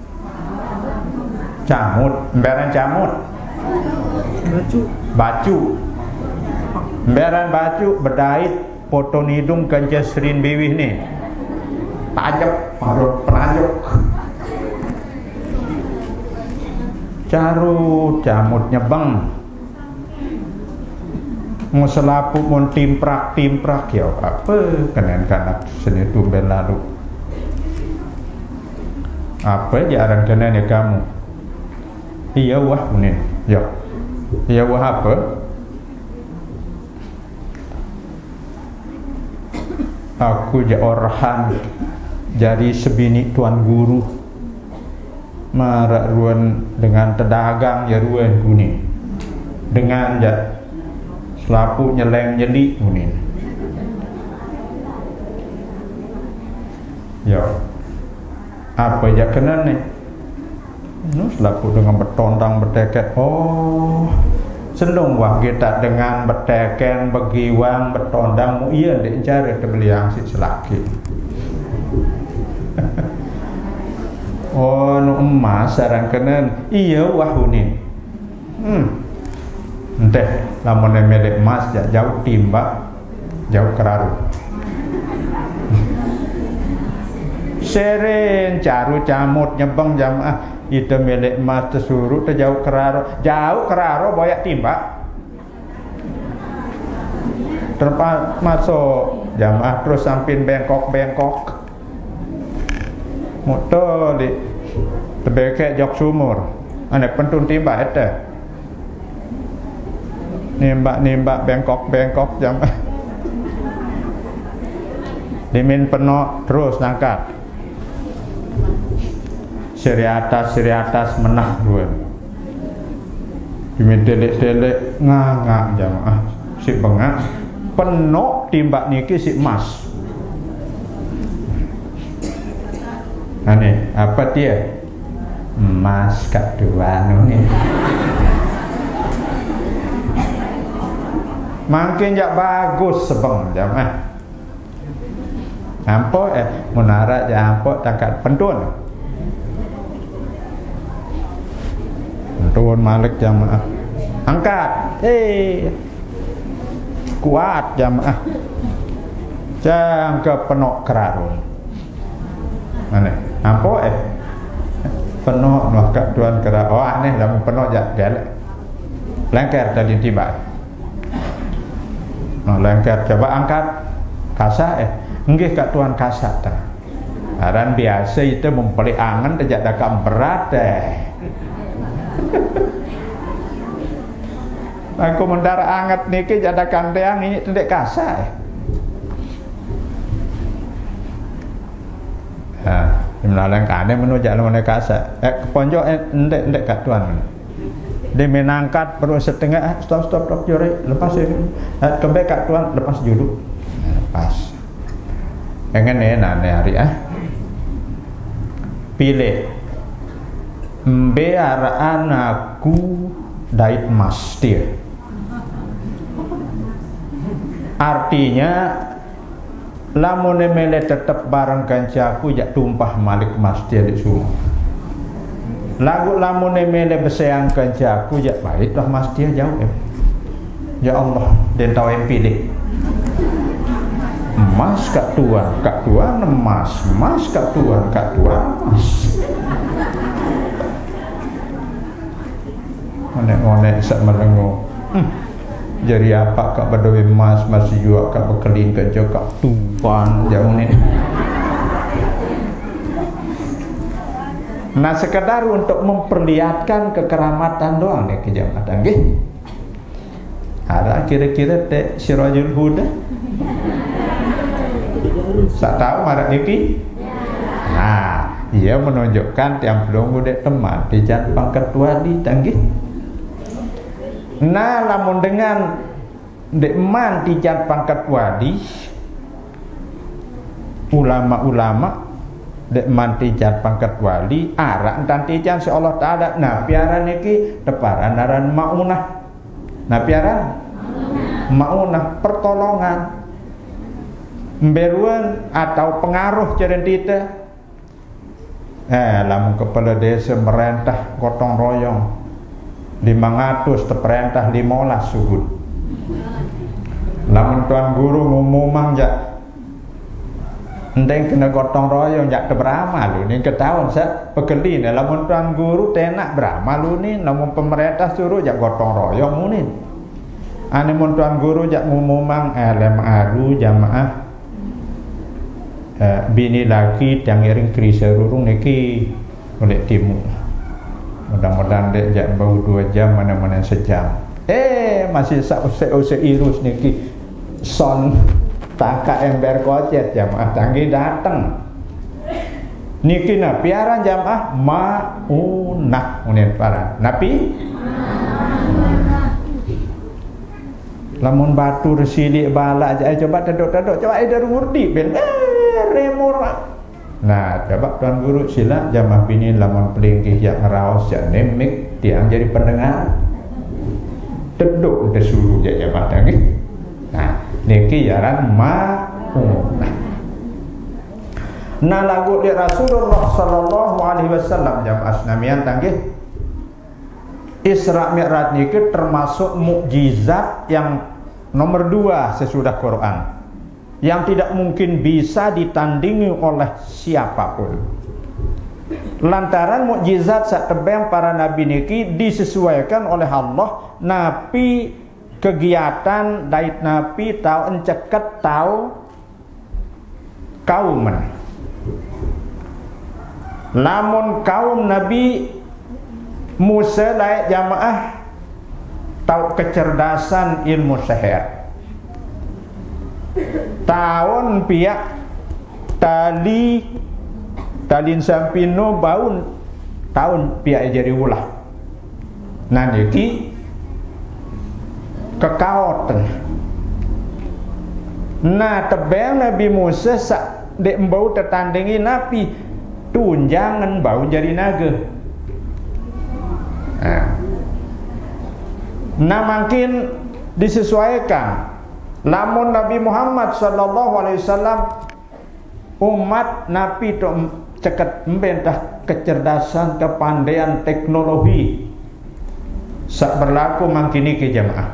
Camut, emberan camut. Baju. Baju. Emberan baju berdait foto hidung kanca Srin Biwih ni. Tajam, marut penajuk. Carut camut nyebang mau selapu mau timprak timprak ya apa kenen kanak seni tumben lalu apa jarang kenen ya kamu iya wah ini ya iya wah apa aku ja orhan jadi sebini tuan guru marak ruan dengan tedagang ya ruan kuning dengan ja selapu nyeleng nyeli kuning ya apa ya kena nih no, selapu dengan bertondang berteket oh senang wah kita dengan berteken begiwang bertondang mu iya dek cari terbeliang si selaki oh no emas sarang kenen iya wah kuning hmm enteh lamun melek emas jauh timbak jauh keraru seren caru camut nyebang jamaah itu melek emas tersuruh terjauh keraru jauh keraru banyak timbak terpas masuk jamaah terus samping bengkok-bengkok motor di tebekek jok sumur anak pentun timbak itu nimbak-nimbak bengkok-bengkok jam dimin penok terus nangkat seri atas seri atas menah dua dimin delek-delek ngangak jamaah si bengak penok timbak niki si emas ane apa dia emas kak dua nih makin jak bagus sebeng jamaah ampo eh menara ja ampo tangkat pentun pentun malik jamaah angkat eh kuat jamaah jang ke penok kerarun mana ampo eh penok noh kak tuan kera oh aneh lamun penok jak galak lengker tadi tiba no, lengket coba angkat kasak eh nggih kak tuan kasak ta aran biasa itu mempeli angen tidak dakam berat eh aku mendara anget niki jada kandeang ini tidak kasak eh nah menalang kane menuju jalan kasak eh keponjok eh ndek ndek kak tuan dia menangkat perlu setengah ah, stop stop stop jore lepas ini ah, kembali kak tuan lepas dulu lepas pengen nih nane hari ah pilih biar anakku dait mas dia artinya lamun mele tetap barang kancaku jak tumpah malik mas dia di semua lagu lamun mele beseang kancaku jak baiklah mas dia jauh eh. Ya Allah den tahu yang pilih emas kak tuan kak tuan emas emas kak tuan kak tuan emas onek-onek sak melengo hmm. Jadi apa kak berdua emas masih juga kak bekelin kerja kak tuan jauh ni. Nah sekedar untuk memperlihatkan kekeramatan doang nih kejamatan nggih. Ada kira-kira teh Sirajul Huda. Sak tahu marah iki? Nah, ia menunjukkan tiang belum udah teman di jalan pangkat wali tanggih. Nah, lamun dengan dekman di jalan pangkat wali, ulama-ulama dekman di jalan pangkat wali, arah dan tijan si Allah Taala. Nah, piaran iki teparan aran maunah. Nah, piaran maunah pertolongan. Mberuan atau pengaruh cerita eh lamun kepala desa merentah gotong royong lima ratus terperintah lima belas suhud lamun tuan guru ngomong jak enteng kena gotong royong jak keberama lu ni ketahuan sa pekeli ni lamun tuan guru tenak berama lu ni lamun pemerintah suruh jak gotong royong mu ni ane mun tuan guru jak ngumumang elem aru jamaah eh, bini laki yang iring kri serurung niki oleh timu. Mudah-mudahan dek jak bau dua jam mana-mana sejam. Eh masih sak use-use irus niki son taka ember kocet jamaah tanggi datang. Niki na piaran jamaah maunah unen para napi lamun batu resilik balak aja coba tedok-tedok coba ada ngurdi ben eh remur. Nah coba tuan guru sila jamaah bini lamun pelingkih yang ngeraos jak nemik tiang jadi pendengar tedok udah suruh ya jamaah tanggi. Nah niki jaran maunah. Nah lagu di Rasulullah sallallahu alaihi wasallam jamaah senamian tanggih Isra Mi'raj niki termasuk mukjizat yang nomor dua sesudah Quran yang tidak mungkin bisa ditandingi oleh siapapun. Lantaran mukjizat sak tebeng para nabi niki disesuaikan oleh Allah napi kegiatan dait napi tau enceket tau kauman. Namun kaum Nabi Musa layak jamaah tahu kecerdasan ilmu sihir. Tahun pihak tali talin sampino baun tahun pihak jadi ulah. Nah niki kekaotan. Nah tebeng Nabi Musa sak dek mbau tertandingi Nabi tunjangan bau jadi naga. Nah, nah makin disesuaikan. Namun Nabi Muhammad sallallahu alaihi wasallam umat Nabi tu ceket membentah kecerdasan, kepandaian teknologi. Sak berlaku mangkini ke jamaah.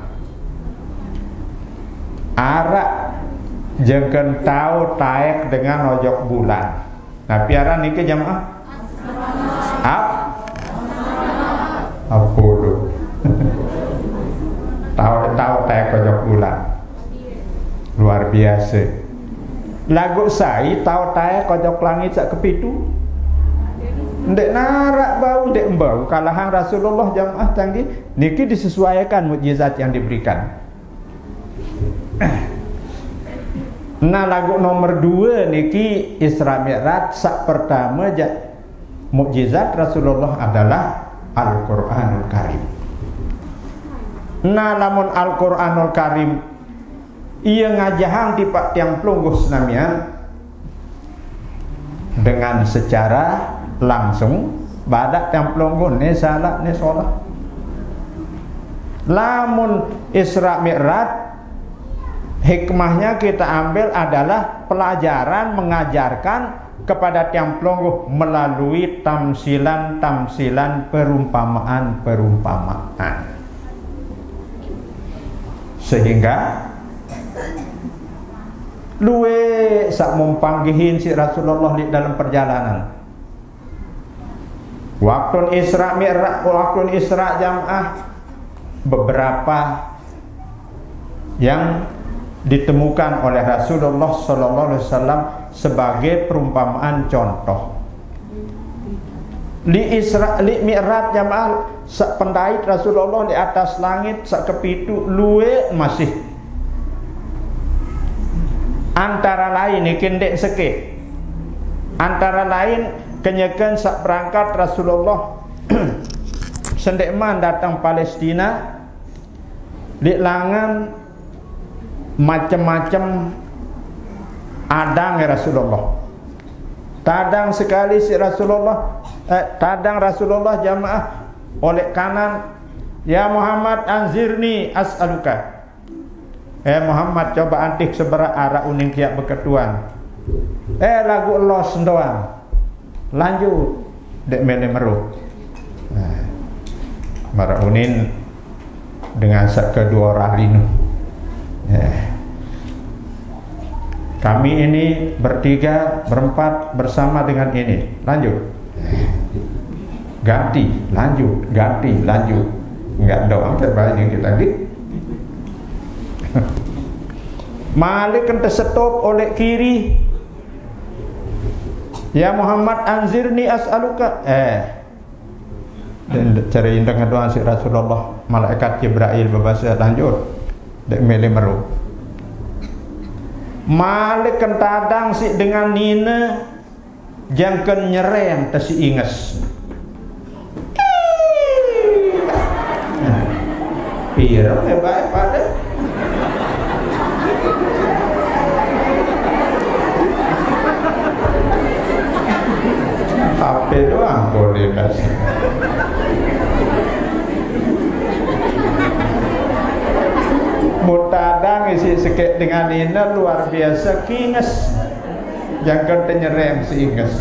Arak jangan tahu taek dengan ojok bulan. Nah piara niki jamaah ap apa dulu tahu-tahu taek ojok bulan luar biasa. Lagu sai tahu taek ojok langit sak kepitu ndek narak bau ndek bau kalahan Rasulullah jamaah canggih niki disesuaikan mukjizat yang diberikan. Nah lagu nomor dua niki Isra Mi'raj sak pertama ja, mukjizat Rasulullah adalah Al-Qur'anul Karim. Nah lamun Al-Qur'anul Karim ia ngajahang tipak tiang pelungguh senamian dengan secara langsung badak tiang pelungguh ne salah ne solah. Lamun Isra Mi'raj hikmahnya kita ambil adalah pelajaran mengajarkan kepada tiang pelungguh melalui tamsilan-tamsilan perumpamaan-perumpamaan. Sehingga luwe sak mumpanggihin si Rasulullah di dalam perjalanan. Waktu Isra Mi'raj, waktu Isra jamaah beberapa yang ditemukan oleh Rasulullah sallallahu alaihi wasallam sebagai perumpamaan contoh. Di Isra li Mi'raj jamaah sak pendait Rasulullah di atas langit sak kepitu luwe masih antara lain ikin dek seke antara lain kenyakan sak berangkat Rasulullah sendekman datang Palestina di langan macam-macam adang ya Rasulullah. Tadang sekali si Rasulullah eh, tadang Rasulullah jamaah oleh kanan, ya Muhammad anzirni as'aluka. Eh Muhammad coba antik seberat arah uning kiak beketuan. Eh lagu los doang. Lanjut dek mele meru. Nah, marah unin dengan sak kedua orang linu. Eh. Kami ini bertiga, berempat bersama dengan ini. Lanjut. Ganti, lanjut, ganti, lanjut. Enggak doang terbanyak kita lagi. Malik kan tersetop oleh kiri. Ya Muhammad anzirni as'aluka. Eh. Dan cari indang doa si Rasulullah, malaikat Jibril berbahasa lanjut. Dek mele meru. Malik kan tadang si dengan nina jangkan nyereng tasi inges. Pira hebat pada H P doang boleh kasih. Mutadang isi sekek dengan ini luar biasa kinges. Jangan penyerem si inges.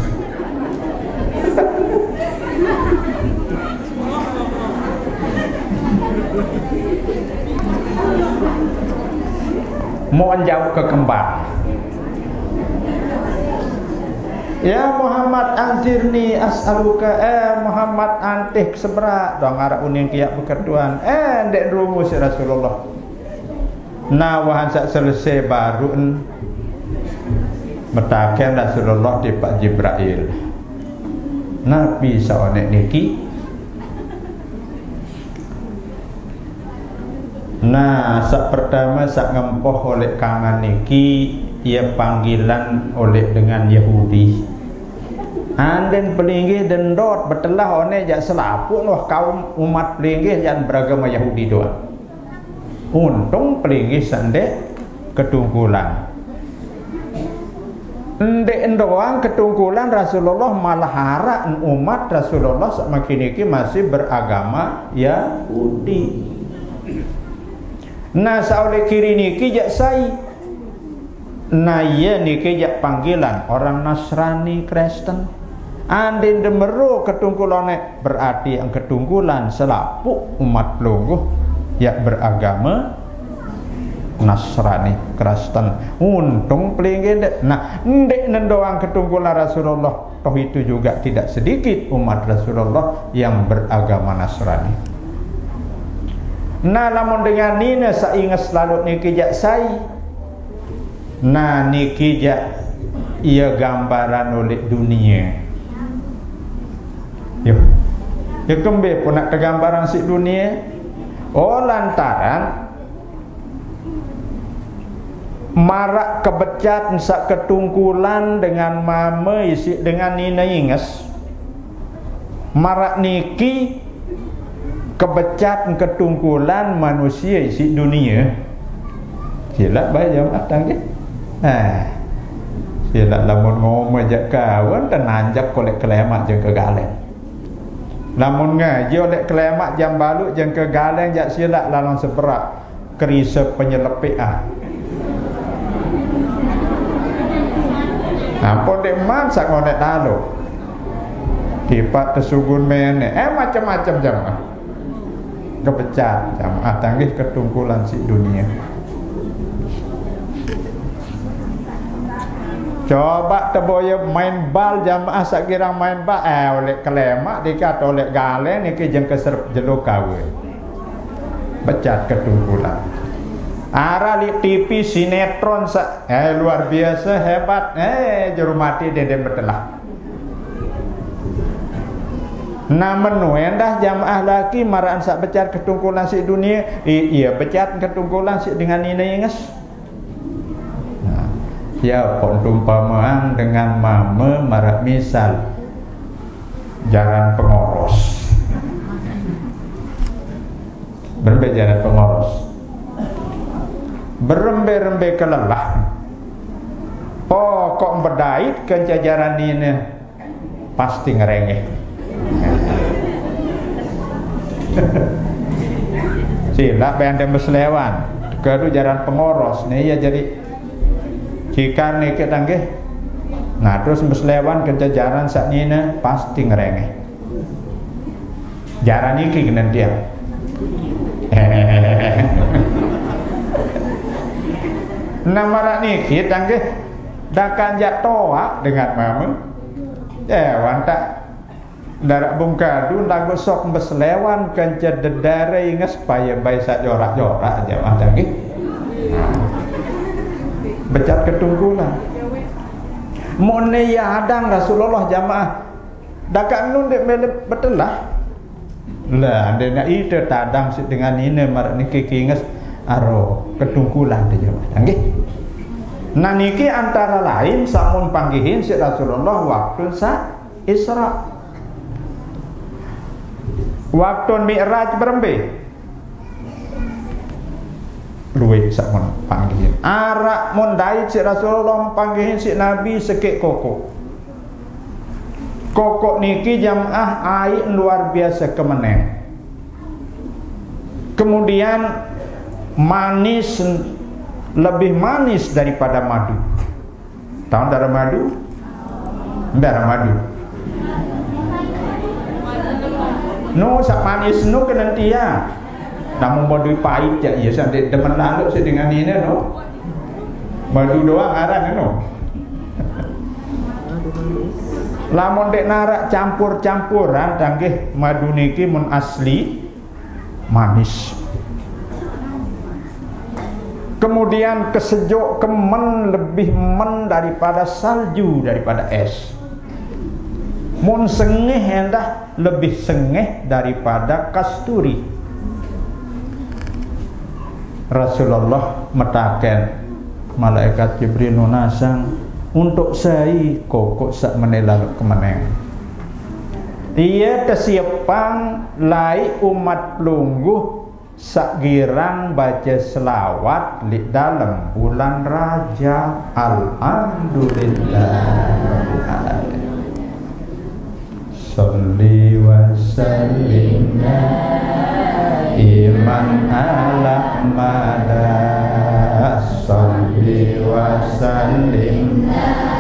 Mohon jauh ke kembang. Ya Muhammad anzirni as'aluka. Eh Muhammad antih seberak dong arah uning kiak bekerduan. Eh ndek rumus ya Rasulullah. Nah wahan sak selesai baru metaken Rasulullah di Pak Jibril. Nabi saonek niki. Nah, sak pertama sak ngempoh oleh kangen niki ia panggilan oleh dengan Yahudi. Anden pelinggih dendot betelah one jak selapuk wah kaum umat pelinggih yang beragama Yahudi doang. Untung pelinggih sandek ketungkulan. Ndek doang ketungkulan Rasulullah malah harap umat Rasulullah semakin niki masih beragama Yahudi. Nah saoleh kiri niki jak sai. Nah iya niki jak panggilan orang Nasrani Kristen. Andin demeru ketungkulane berarti yang ketungkulan selapuk umat lungguh yang beragama Nasrani Kristen. Untung pelingin dek. Nah ndek nendoang ketungkulan Rasulullah. Toh itu juga tidak sedikit umat Rasulullah yang beragama Nasrani. Nah lamun dengan nina saingat selalu niki jak sai. Nah niki jak ia gambaran oleh dunia. Yo. Ya kembe pun nak tergambaran si dunia. Oh lantaran marak kebecat sak ketungkulan dengan mama isi dengan nina inges. Marak niki kebecat ketungkulan manusia isi dunia. Sila baik jawab datang je. Ah. Sila lamun ngomong jak kawan dan nanjak kolek kelemak jeng ke galeng. Lamun ngaji oleh kelemak jam balu jeng ke galeng jak sila lalang seberak kerisa penyelepian. Ampun dek mansak ngonek lalu. Tipat tersugun mene. Eh macam-macam jamaah. Kepecat jamaah tanggih ketungkulan si dunia. Coba teboya main bal jamaah sakira main bal eh oleh kelemak dikat oleh galeng niki jeung keserp jelo kawe. Pecat ketungkulan. Ara li T V sinetron sak eh luar biasa hebat eh juru mati dede betelah. Nah menuen dah jamaah laki maraan sak becat ketungkulan si dunia. I, iya becat ketungkulan si dengan ini inges. Nah, ya pontumpamaan dengan mama marak misal jalan pengoros. Berbe jalan pengoros. Berembe-rembe kelelah. Pokok berdait ke jajaran ini pasti ngerengeh. Sila bende meslewan kedu jaran pengoros nih ya jadi jika nih kita nggih nah terus meslewan ke jajaran sak nina pasti ngerengeh jaran iki kenen dia nama niki kita nggih dakan jak toa dengan mama eh wantak darak bungkadu lagu sok beslewan kanca dedare inges paya bae sak jorak-jorak aja ada nggih. becat ketungkulan. Mone ya hadang Rasulullah jamaah. Dakat nun dek betul lah. Lah dengan itu tadang dengan ini mar niki kinges aro ketungkulan de jamaah. Nggih. Nah niki antara lain samun panggihin si Rasulullah waktu sa Isra. Waktu Mi'raj berembe luwih samun panggihin. Arak mondai si Rasulullah panggihin si Nabi sekek kokok. Kokok niki jamaah air luar biasa kemeneng. Kemudian manis, lebih manis daripada madu. Tahu darah madu? Darah madu. No sak manis no kenantia. Namun madu pahit ya, ya sampai teman lalu saya dengan ini no. Madu doang arang no. Lamun dek narak campur-campuran tanggih madu niki mun asli manis. Kemudian kesejuk kemen lebih men daripada salju, daripada es. Mun sengeh hendah lebih sengeh daripada kasturi. Rasulullah metaken malaikat Jibril nunasang untuk saya kokok sak menelalu kemeneng. Ia kesiapang lai umat lungguh sak girang baca selawat di dalam bulan Rajab. Alhamdulillah. Salli wa sallim iman ala mada. Salli wa sallim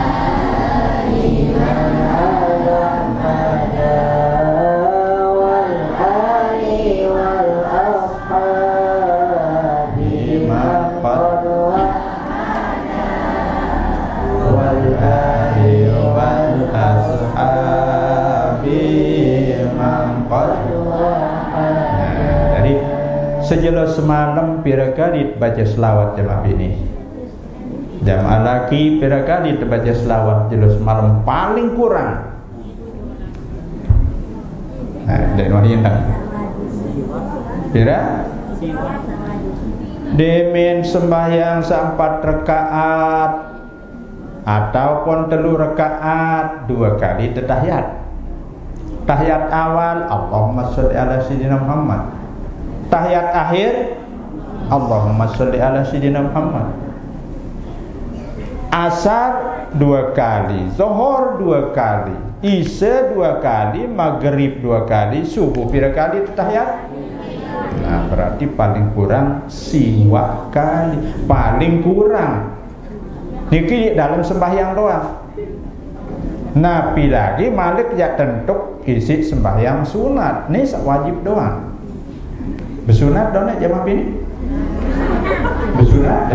iman ala mada wal ali wal ashabi maqad wal ali wal ashabi maqad. Jadi sejelas semalam pira kali baca selawat jamaah ini. Jamaah laki pira kali baca selawat jelas malam paling kurang. Nah, dari mana yang pira? Demin sembahyang sampat rakaat ataupun telu rakaat dua kali tahiyat. Tahiyat awal Allahumma sholli ala sayyidina Muhammad. Tahiyat akhir Allahumma sholli ala sayyidina Muhammad. Asar dua kali, Zuhur dua kali, Isya dua kali, Maghrib dua kali, Subuh pira kali tahiyat? Nah berarti paling kurang siwa kali. Paling kurang niki dalam sembahyang doang. Nah pi lagi malik ya tentuk isi sembahyang sunat. Ini wajib doang. Besunat doang jamaah ini. Besunat.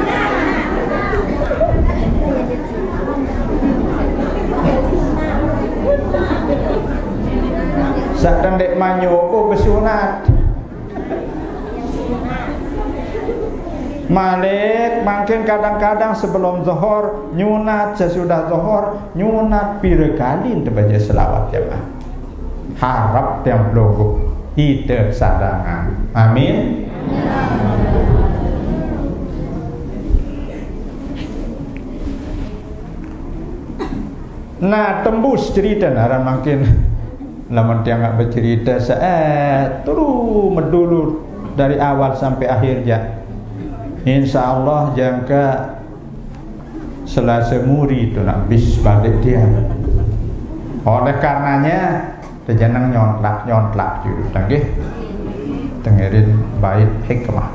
Sak dek manyoko besunat. Malik makin kadang-kadang sebelum zuhur nyunat, sesudah zuhur nyunat pira kali baca selawat jemaah. Harap yang logo ide sadangan. Amin. Nah tembus cerita naran makin lamun dia nggak bercerita saya terus medulur dari awal sampai akhirnya. Insya Allah jangka Selasa muri itu nak bis balik dia. Oleh karenanya terjenang nyontlak nyontlak juga, tangkih dengerin bait hikmah.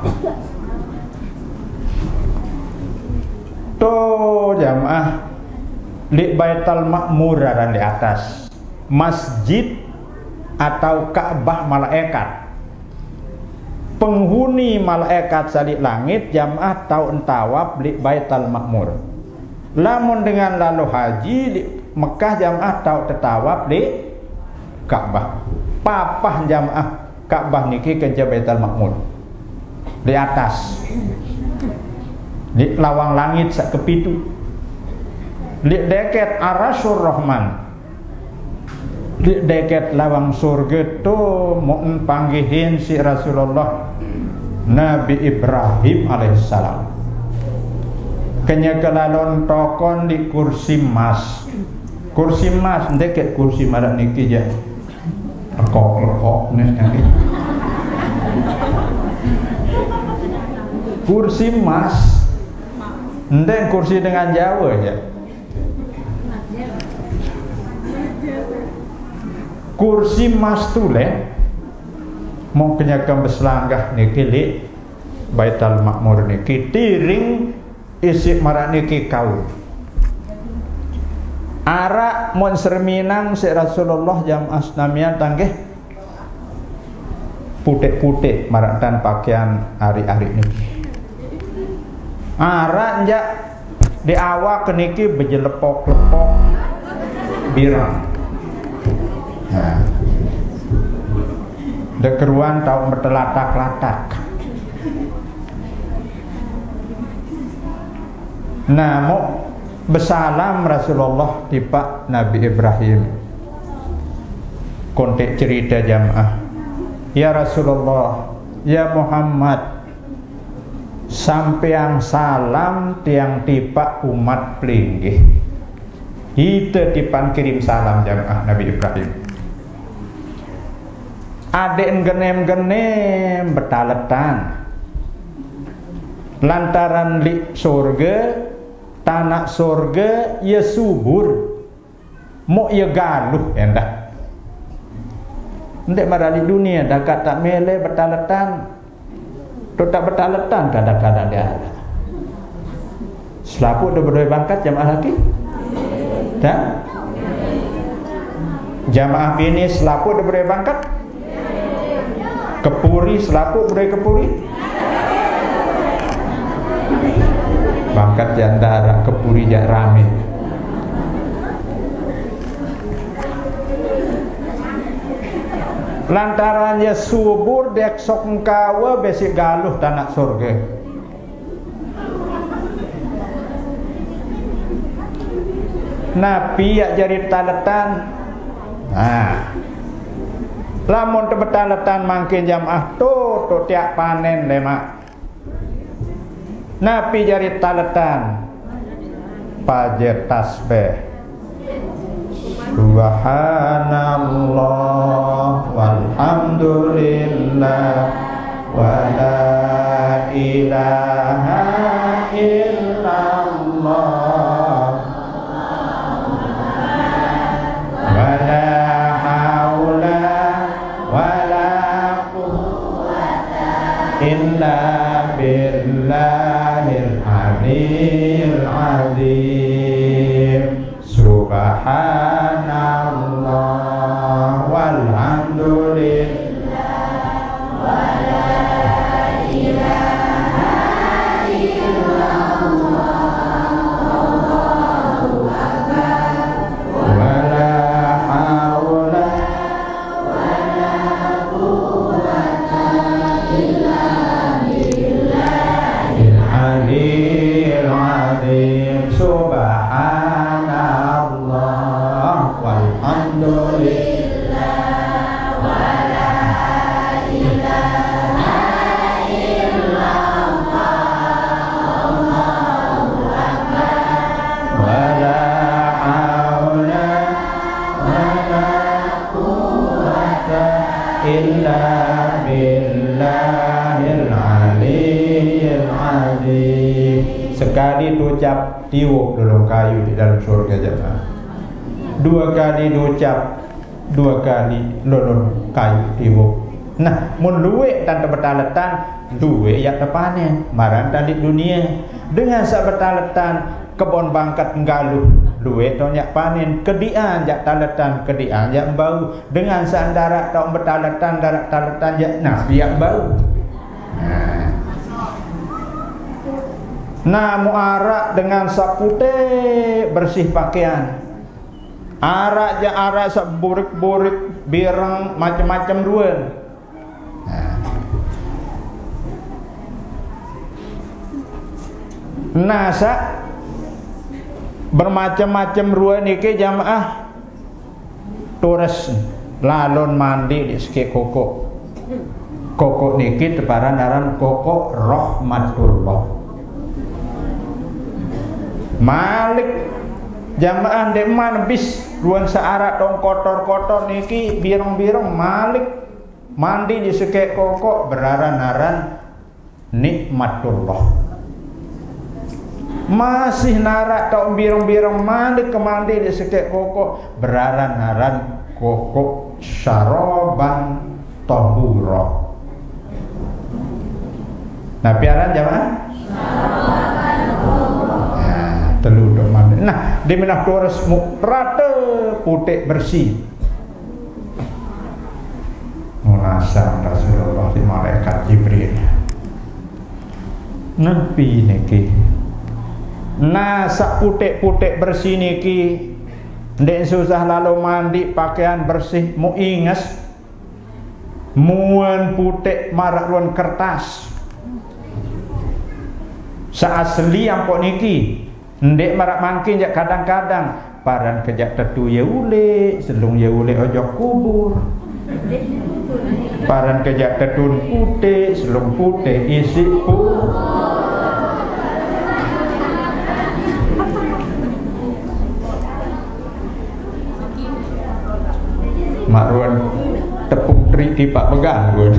Tuh jamaah di Baitul Ma'mur dan di atas masjid atau Ka'bah malaikat. Penghuni malaikat salik langit jamaah tahun tawaf di Baitul Ma'mur. Lamun dengan lalu haji di Mekah jamaah tahu tetawaf di Ka'bah. Papah jamaah Ka'bah niki ke Baitul Ma'mur di atas. Di lawang langit sak kepitu. Di deket Arasur Rahman. Di deket lawang surga tu mun panggihin si Rasulullah Nabi Ibrahim alaihissalam. Kenya kelalon tokon di kursi emas. Kursi emas deket kursi marak niki je. Lekok-lekok ni sekali. Kursi emas. Ndek kursi dengan Jawa je. Kursi emas tu le mau kenyakan berselanggah niki li Baitul Makmur niki tiring isi marak niki kau. Arak mun serminang si Rasulullah jam asnamian tanggih putik-putik marak dan pakaian hari-hari niki. Arak njak di awak niki bejelepok-lepok birang. Nah, dekeruan tau bertelatak-latak. Nah, mau besalam Rasulullah tiba Nabi Ibrahim. Kontek cerita jamaah. Ya Rasulullah, ya Muhammad, sampeang salam tiang tiba umat pelinggih. Kita tipan kirim salam jamaah Nabi Ibrahim. Adek genem-genem betaletan. Lantaran li surga, tanah surga ya subur. Mau ya galuh endah. Ndek marali dunia dah kata mele betaletan. Tu tak betaletan kadang-kadang dia ada. Selaput dah berdua bangkat jamaah lagi. Dah? Jamaah bini selaput dah berdua bangkat. Kepuri selaput berdua kepuri. Bangkat jandara kepuri jak rame. Lantarannya subur dek sok kawa besi galuh tanah surga. Nabi yang jadi taletan. Nah, lamun tebetaletan mangkin jamaah tu tu tiap panen lemak. Nabi jadi taletan pajer tasbih Subhanallah walhamdulillah wa la ilaha illallah wa la haula wa la quwwata illa billahil aliyil azim. Subhanallah walhamdulillah wa la ilaha illallah Allahu akbar wa la haula wa la quwwata illa billahil aliyil azim. Subhanallah walhamdulillah wa la ilaha illallah Allahu akbar wa la haula wa la quwwata illa billahil aliyil azim. Sekali diucap tiup dalam kayu di dalam surga jemaah. Dua kali diucap, dua kali lulun kayu tiup. Nah, mun luwe dan betaletan, luwe yang terpanen, marang tadi dunia. Dengan sabetaletan kebon bangkat nggaluh, luwe tonyak panen, kedian jak taletan, kedian jak bau. Dengan sandara tong betaletan, darat taletan jak nah biak bau. Nah, nah muarak dengan sapute bersih pakaian. Arak je arak sak burik-burik birang macam-macam dua. Nah. Nasa bermacam-macam ruah niki jamaah tores lalon mandi di sikit kokok. Kokok niki teparan aran kokok rahmatullah. Malik jamaah dek man bis ruan searat dong kotor-kotor niki birong-birong malik mandi di sikit kokok beraran-aran nikmatullah. Masih narak tau birong-birong mandi kemandi di sikit kokok beraran-aran kokok syaraban tahura. Nah piaran jamaah nah, telu dok mandi. Nah di minah tores rata putih bersih. Munasam Rasulullah di malaikat Jibril. Nabi niki nah sak putik-putik bersih niki ndek susah lalu mandi pakaian bersih mu inges muan putik marak luan kertas saasli ampok niki ndek marak mangkin jak kadang-kadang paran kejak tetu ya ule selung ya ule ojo kubur paran kejak tetun putih selung putih isi kubur. Makruan tepung triki pak pegang pun.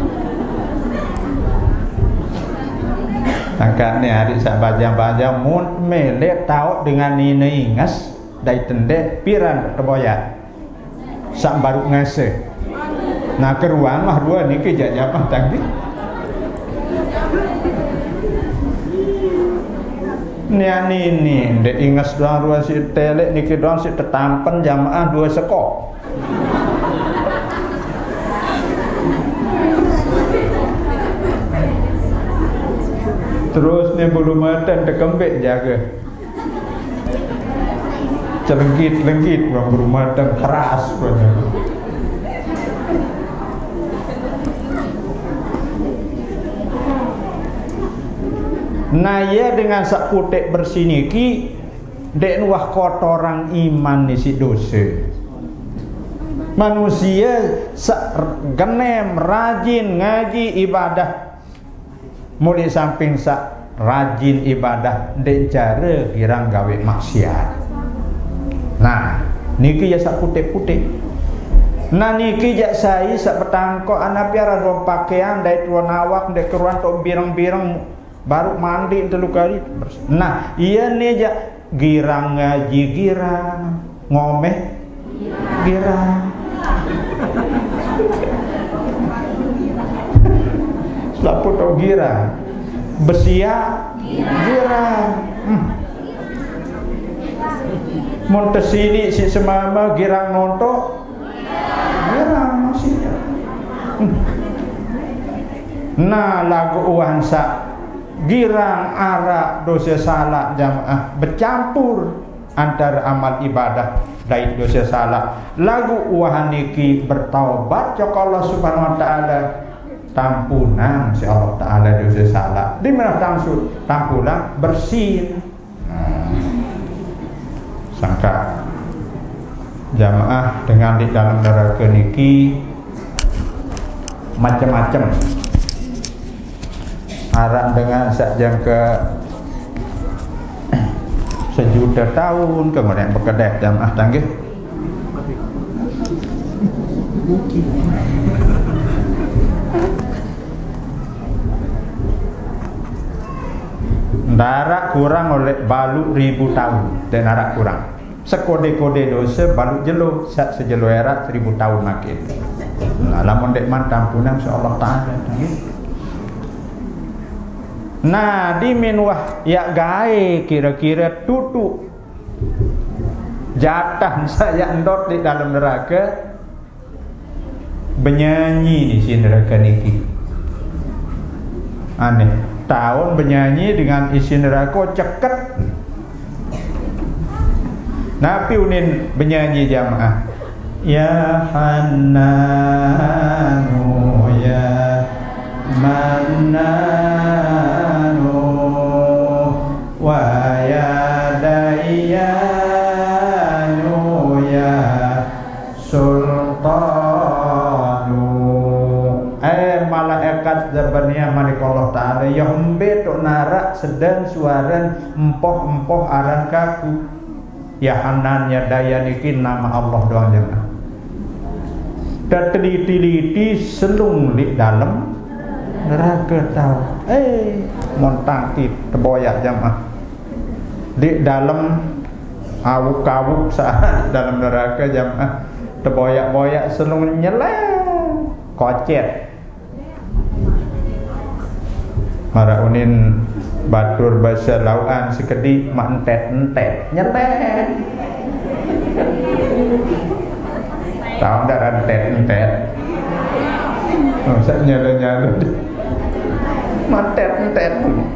Angkatnya hari sak bajang-bajang mun melek tahu dengan ini ingas dari tendek piran terboyak sak baru ngase. Nah keruang mah dua ni kejak japah tadi. Nian ini dek ingas doang dua si telek niki doang si tetampen jamaah dua sekok. Terus ni bulu mata terkembik jaga celengkit-lengkit bang bulu mata keras banyak. Nah ya dengan sak putik bersih niki dek wah kotoran iman ni si dosa. Manusia genem rajin ngaji ibadah mulai samping sak rajin ibadah dek cara girang gawe maksiat. Nah niki ya sak putih-putih. Nah niki jak saya sak petangko anak piara dua pakaian dari tuan awak dek keruan tok birang-birang baru mandi telu kali. Nah iya nih jak girang ngaji girang ngomeh girang. Lapu tau girang besia girang hmm. Montesini si semama girang nonto girang masih hmm. Nah lagu uansa girang arak dosa salah jamaah bercampur antara amal ibadah dan dosa salah lagu uahaniki bertaubat cok Allah subhanahu wa ta'ala tampunan si Allah Ta'ala dosa salah di mana tamsul tampunan bersih. hmm. Sangka jamaah dengan di dalam neraka niki macam-macam arah dengan sajang ke sejuta tahun kemudian berkedek jamaah tanggih darak kurang oleh balu ribu tahun dan darak kurang sekode-kode dosa balu jelo sak sejelo erat seribu tahun makin. Nah lamun dek man tampunan insyaallah taala. Nah di minwah ya gae kira-kira tutu jatah saya endot di dalam neraka benyanyi di sini neraka niki aneh tahun bernyanyi dengan isi neraka ceket. Nabi unin bernyanyi jamaah ya Hannanu ya Mannanu malaikat Zabaniyah malik Allah Ta'ala yang embe tok narak sedang suaran empoh-empoh aran kaku ya Hanan ya Daya niki nama Allah doang jemaah. Dan teliti-teliti selung di dalam neraka tahu eh montangki teboyak jemaah di dalam awuk-awuk saat dalam neraka jemaah teboyak-boyak selung nyeleng kocet mara unin batur bahasa lauan sekedi mak entet-entet nyeleng tahu ndak entet-entet oh sak nyala-nyala mantet-entet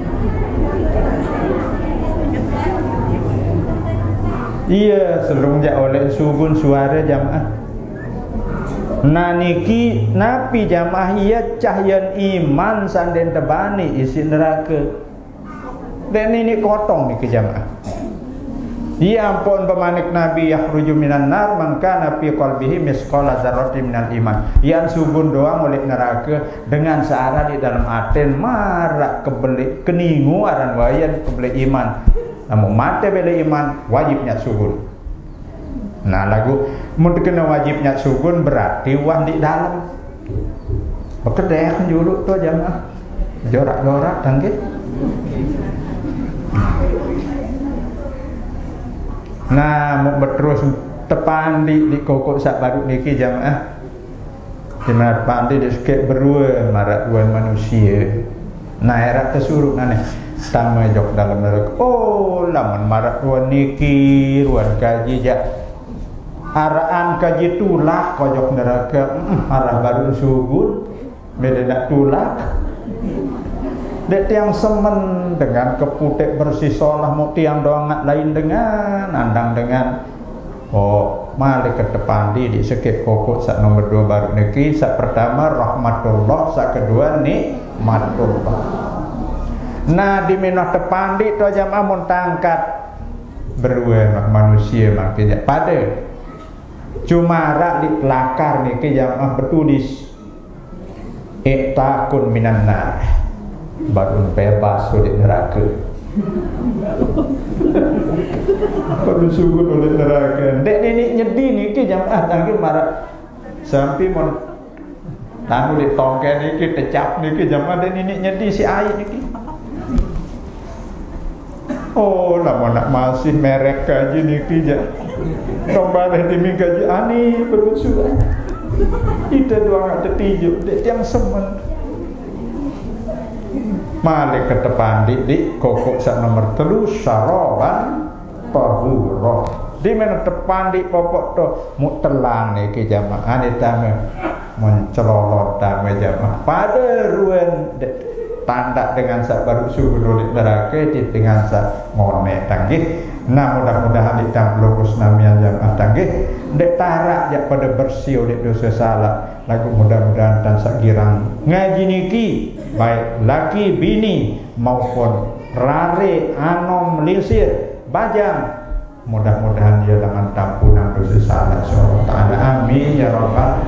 iya selung jak oleh sugun suara jamaah nah niki napi jamaah iya cahyan iman sanden tebani isi neraka dan ini kotong niki jamaah iya ampun pemanik nabi yakhruju minan nar maka nabi qalbihi misqala dzarratin minal iman yang sugun doang oleh neraka dengan searah di dalam aten marak kebeli keningu aran wayan kebeli iman namun mate bela iman wajibnya sugun. Nah lagu mun kena wajibnya sugun berarti wah di dalam bekedek dulu tuh jamaah jorak-jorak tangge. Nah mau berterus tepan di di kokok sak baru niki jamaah. Dimana pandi di sekek berua marak duan manusia. Nah era tersuruh nane sama jok dalam neraka. Oh, lamun marak ruan niki, ruan kaji jak araan kaji tulak kojok neraka. Mm, arah baru sugun, beda nak tulak. Dek tiang semen dengan keputek bersih solah mau tiang doang lain dengan andang dengan oh malik ke depan di di sekit kokok sak nomor dua baru niki sak pertama rahmatullah sak kedua nikmatullah. Nah di minah depan di tu jamaah mun tangkat berua manusia makanya pada cuma rak di lakar niki jamaah bertulis ittaqun minan nar baru bebas dari neraka. Baru sugun oleh neraka. Dek ini nyedi niki jamaah tangki marah sampai mon tamu di tongken niki tecap niki jamaah dek ini nyedi si air niki. Oh, lama nak masih merek kaji niki je. Kembali demi kaji ani berusuh. Kita doang ada tijuk dek tiang semen. Malik ke depan di di kokok sak nomor telu sarawan tahura. Di mana depan di popok tu mutelang niki jamaah ni tamu mencelolot tamu jamaah pada ruan tanda dengan sak baru suhu dolik neraka di dengan sak ngone tanggih. Nah mudah-mudahan di dalam lokus namian jamaah tanggih dek tarak jak pada bersih oleh dosa salah lagu mudah-mudahan dan sak girang ngaji niki baik laki bini maupun rare anom lisir bajang mudah-mudahan dia dengan tampunan dosa salah insyaallah taala amin ya rabbal.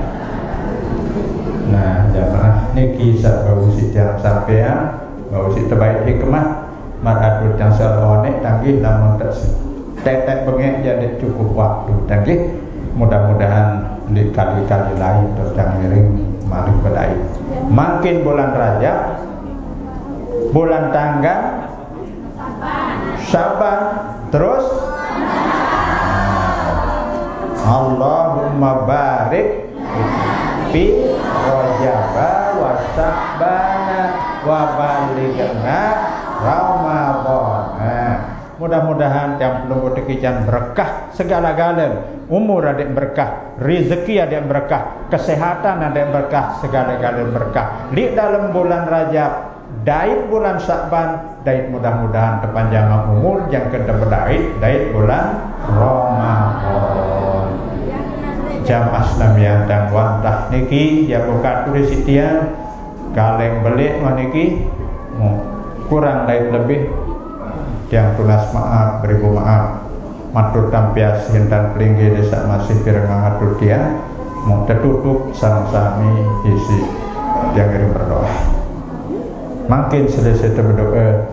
Nah jamaah niki sak bau si tiang sampean bau si terbaik hikmah maratut yang salone tanggih lamun tetek bengek jadi cukup waktu tanggih mudah-mudahan di kali-kali lain terus yang miring malik badai makin bulan Rajab bulan tanggal Saban terus Allahumma barik fi Rajab wa Sa'bana wa balighna Ramadan. Nah, mudah-mudahan yang belum dikijan berkah segala-galanya, umur ada yang berkah, rezeki ada yang berkah, kesehatan ada yang berkah, segala-galanya berkah. Di dalam bulan Rajab, dait bulan Sa'ban, dait mudah-mudahan kepanjangan umur yang kedua dait, dait bulan Ramadan. Jamaah Islamiyah dan wantah niki ya buka tulis sitian kaleng belik maniki kurang dait lebih yang tunas maaf beribu maaf matur tampias hintan pelinggi desa masih pirengang atur dia mau tertutup sang sami isi yang ngirim berdoa. makin selesai berdoa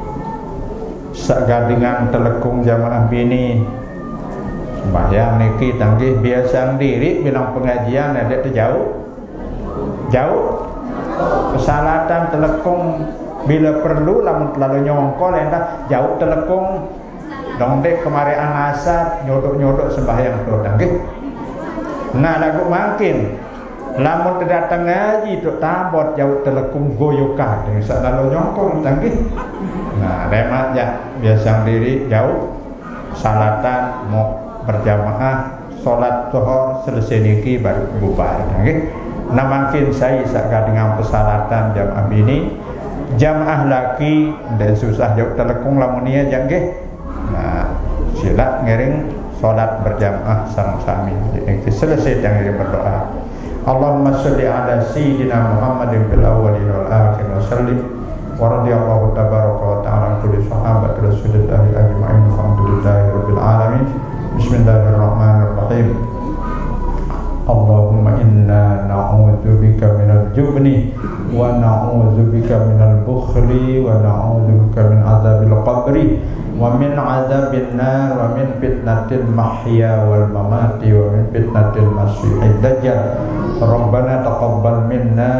sak gadingan telekung jamaah bini sembahyang niki tanggih biasa diri bilang pengajian ada jauh jauh kesalatan telekung bila perlu lamun terlalu nyongkol entah jauh telekung dong dek kemari anasat nyodok-nyodok sembahyang tu tanggih. Nah lagu makin lamun terdatang ngaji tu tabot jauh telekung goyokah dengan selalu nyongkol tanggih. Nah remat ya biasa diri jauh salatan mau berjamaah solat zuhur selesai niki baru bubar tanggih. Nah makin saya sakar dengan persyaratan jamaah bini jamaah laki dan susah jauh telekung lamunia janggih. Nah sila ngiring solat berjamaah sama-sama itu selesai jangan berdoa. Allahumma sholli ala sayyidina Muhammadin fil awwalin wal akhirin wa sallim wa radiyallahu tabaraka wa ta'ala kulli sahabat Rasulillah ajma'in alhamdulillahi rabbil alamin. Bismillahirrahmanirrahim. Allahumma inna na'udzubika minal jubni wa na'udzubika minal bukhli wa na'udzubika min adzabil qabri wa min adzabin nar wa min fitnatil mahya wal mamati wa min fitnatil masiihid dajjal. Rabbana taqabbal minna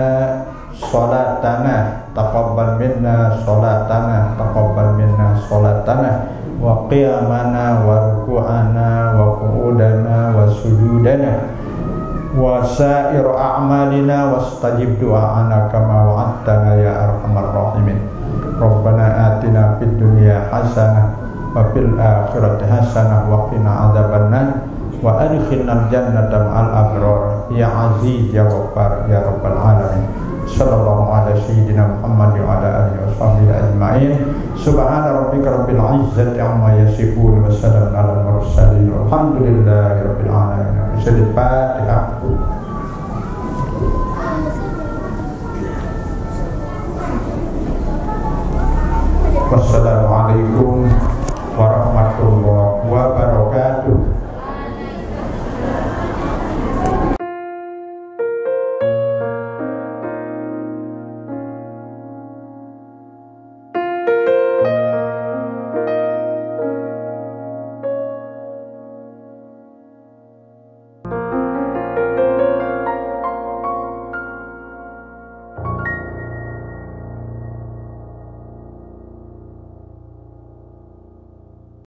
salatana taqabbal minna salatana taqabbal minna salatana wa qiyamana wa ruku'ana wa qu'udana wa sujudana wa sa'ir a'malina wastajib du'ana kama wa'adtana ya arhamar rahimin. Rabbana atina fid dunya hasanah wa fil akhirati hasanah wa qina adzabannar wa adkhilnal jannata ma'al abrar ya aziz ya ghaffar ya rabbal alamin. Sallallahu ala sayyidina Muhammad wa ala alihi washabbihi ajma'in. Subhana rabbika rabbil izzati amma yasifun wa salamun alal mursalin walhamdulillahi rabbil alamin. Sedih Fatihah. Wassalamualaikum warahmatullahi wabarakatuh.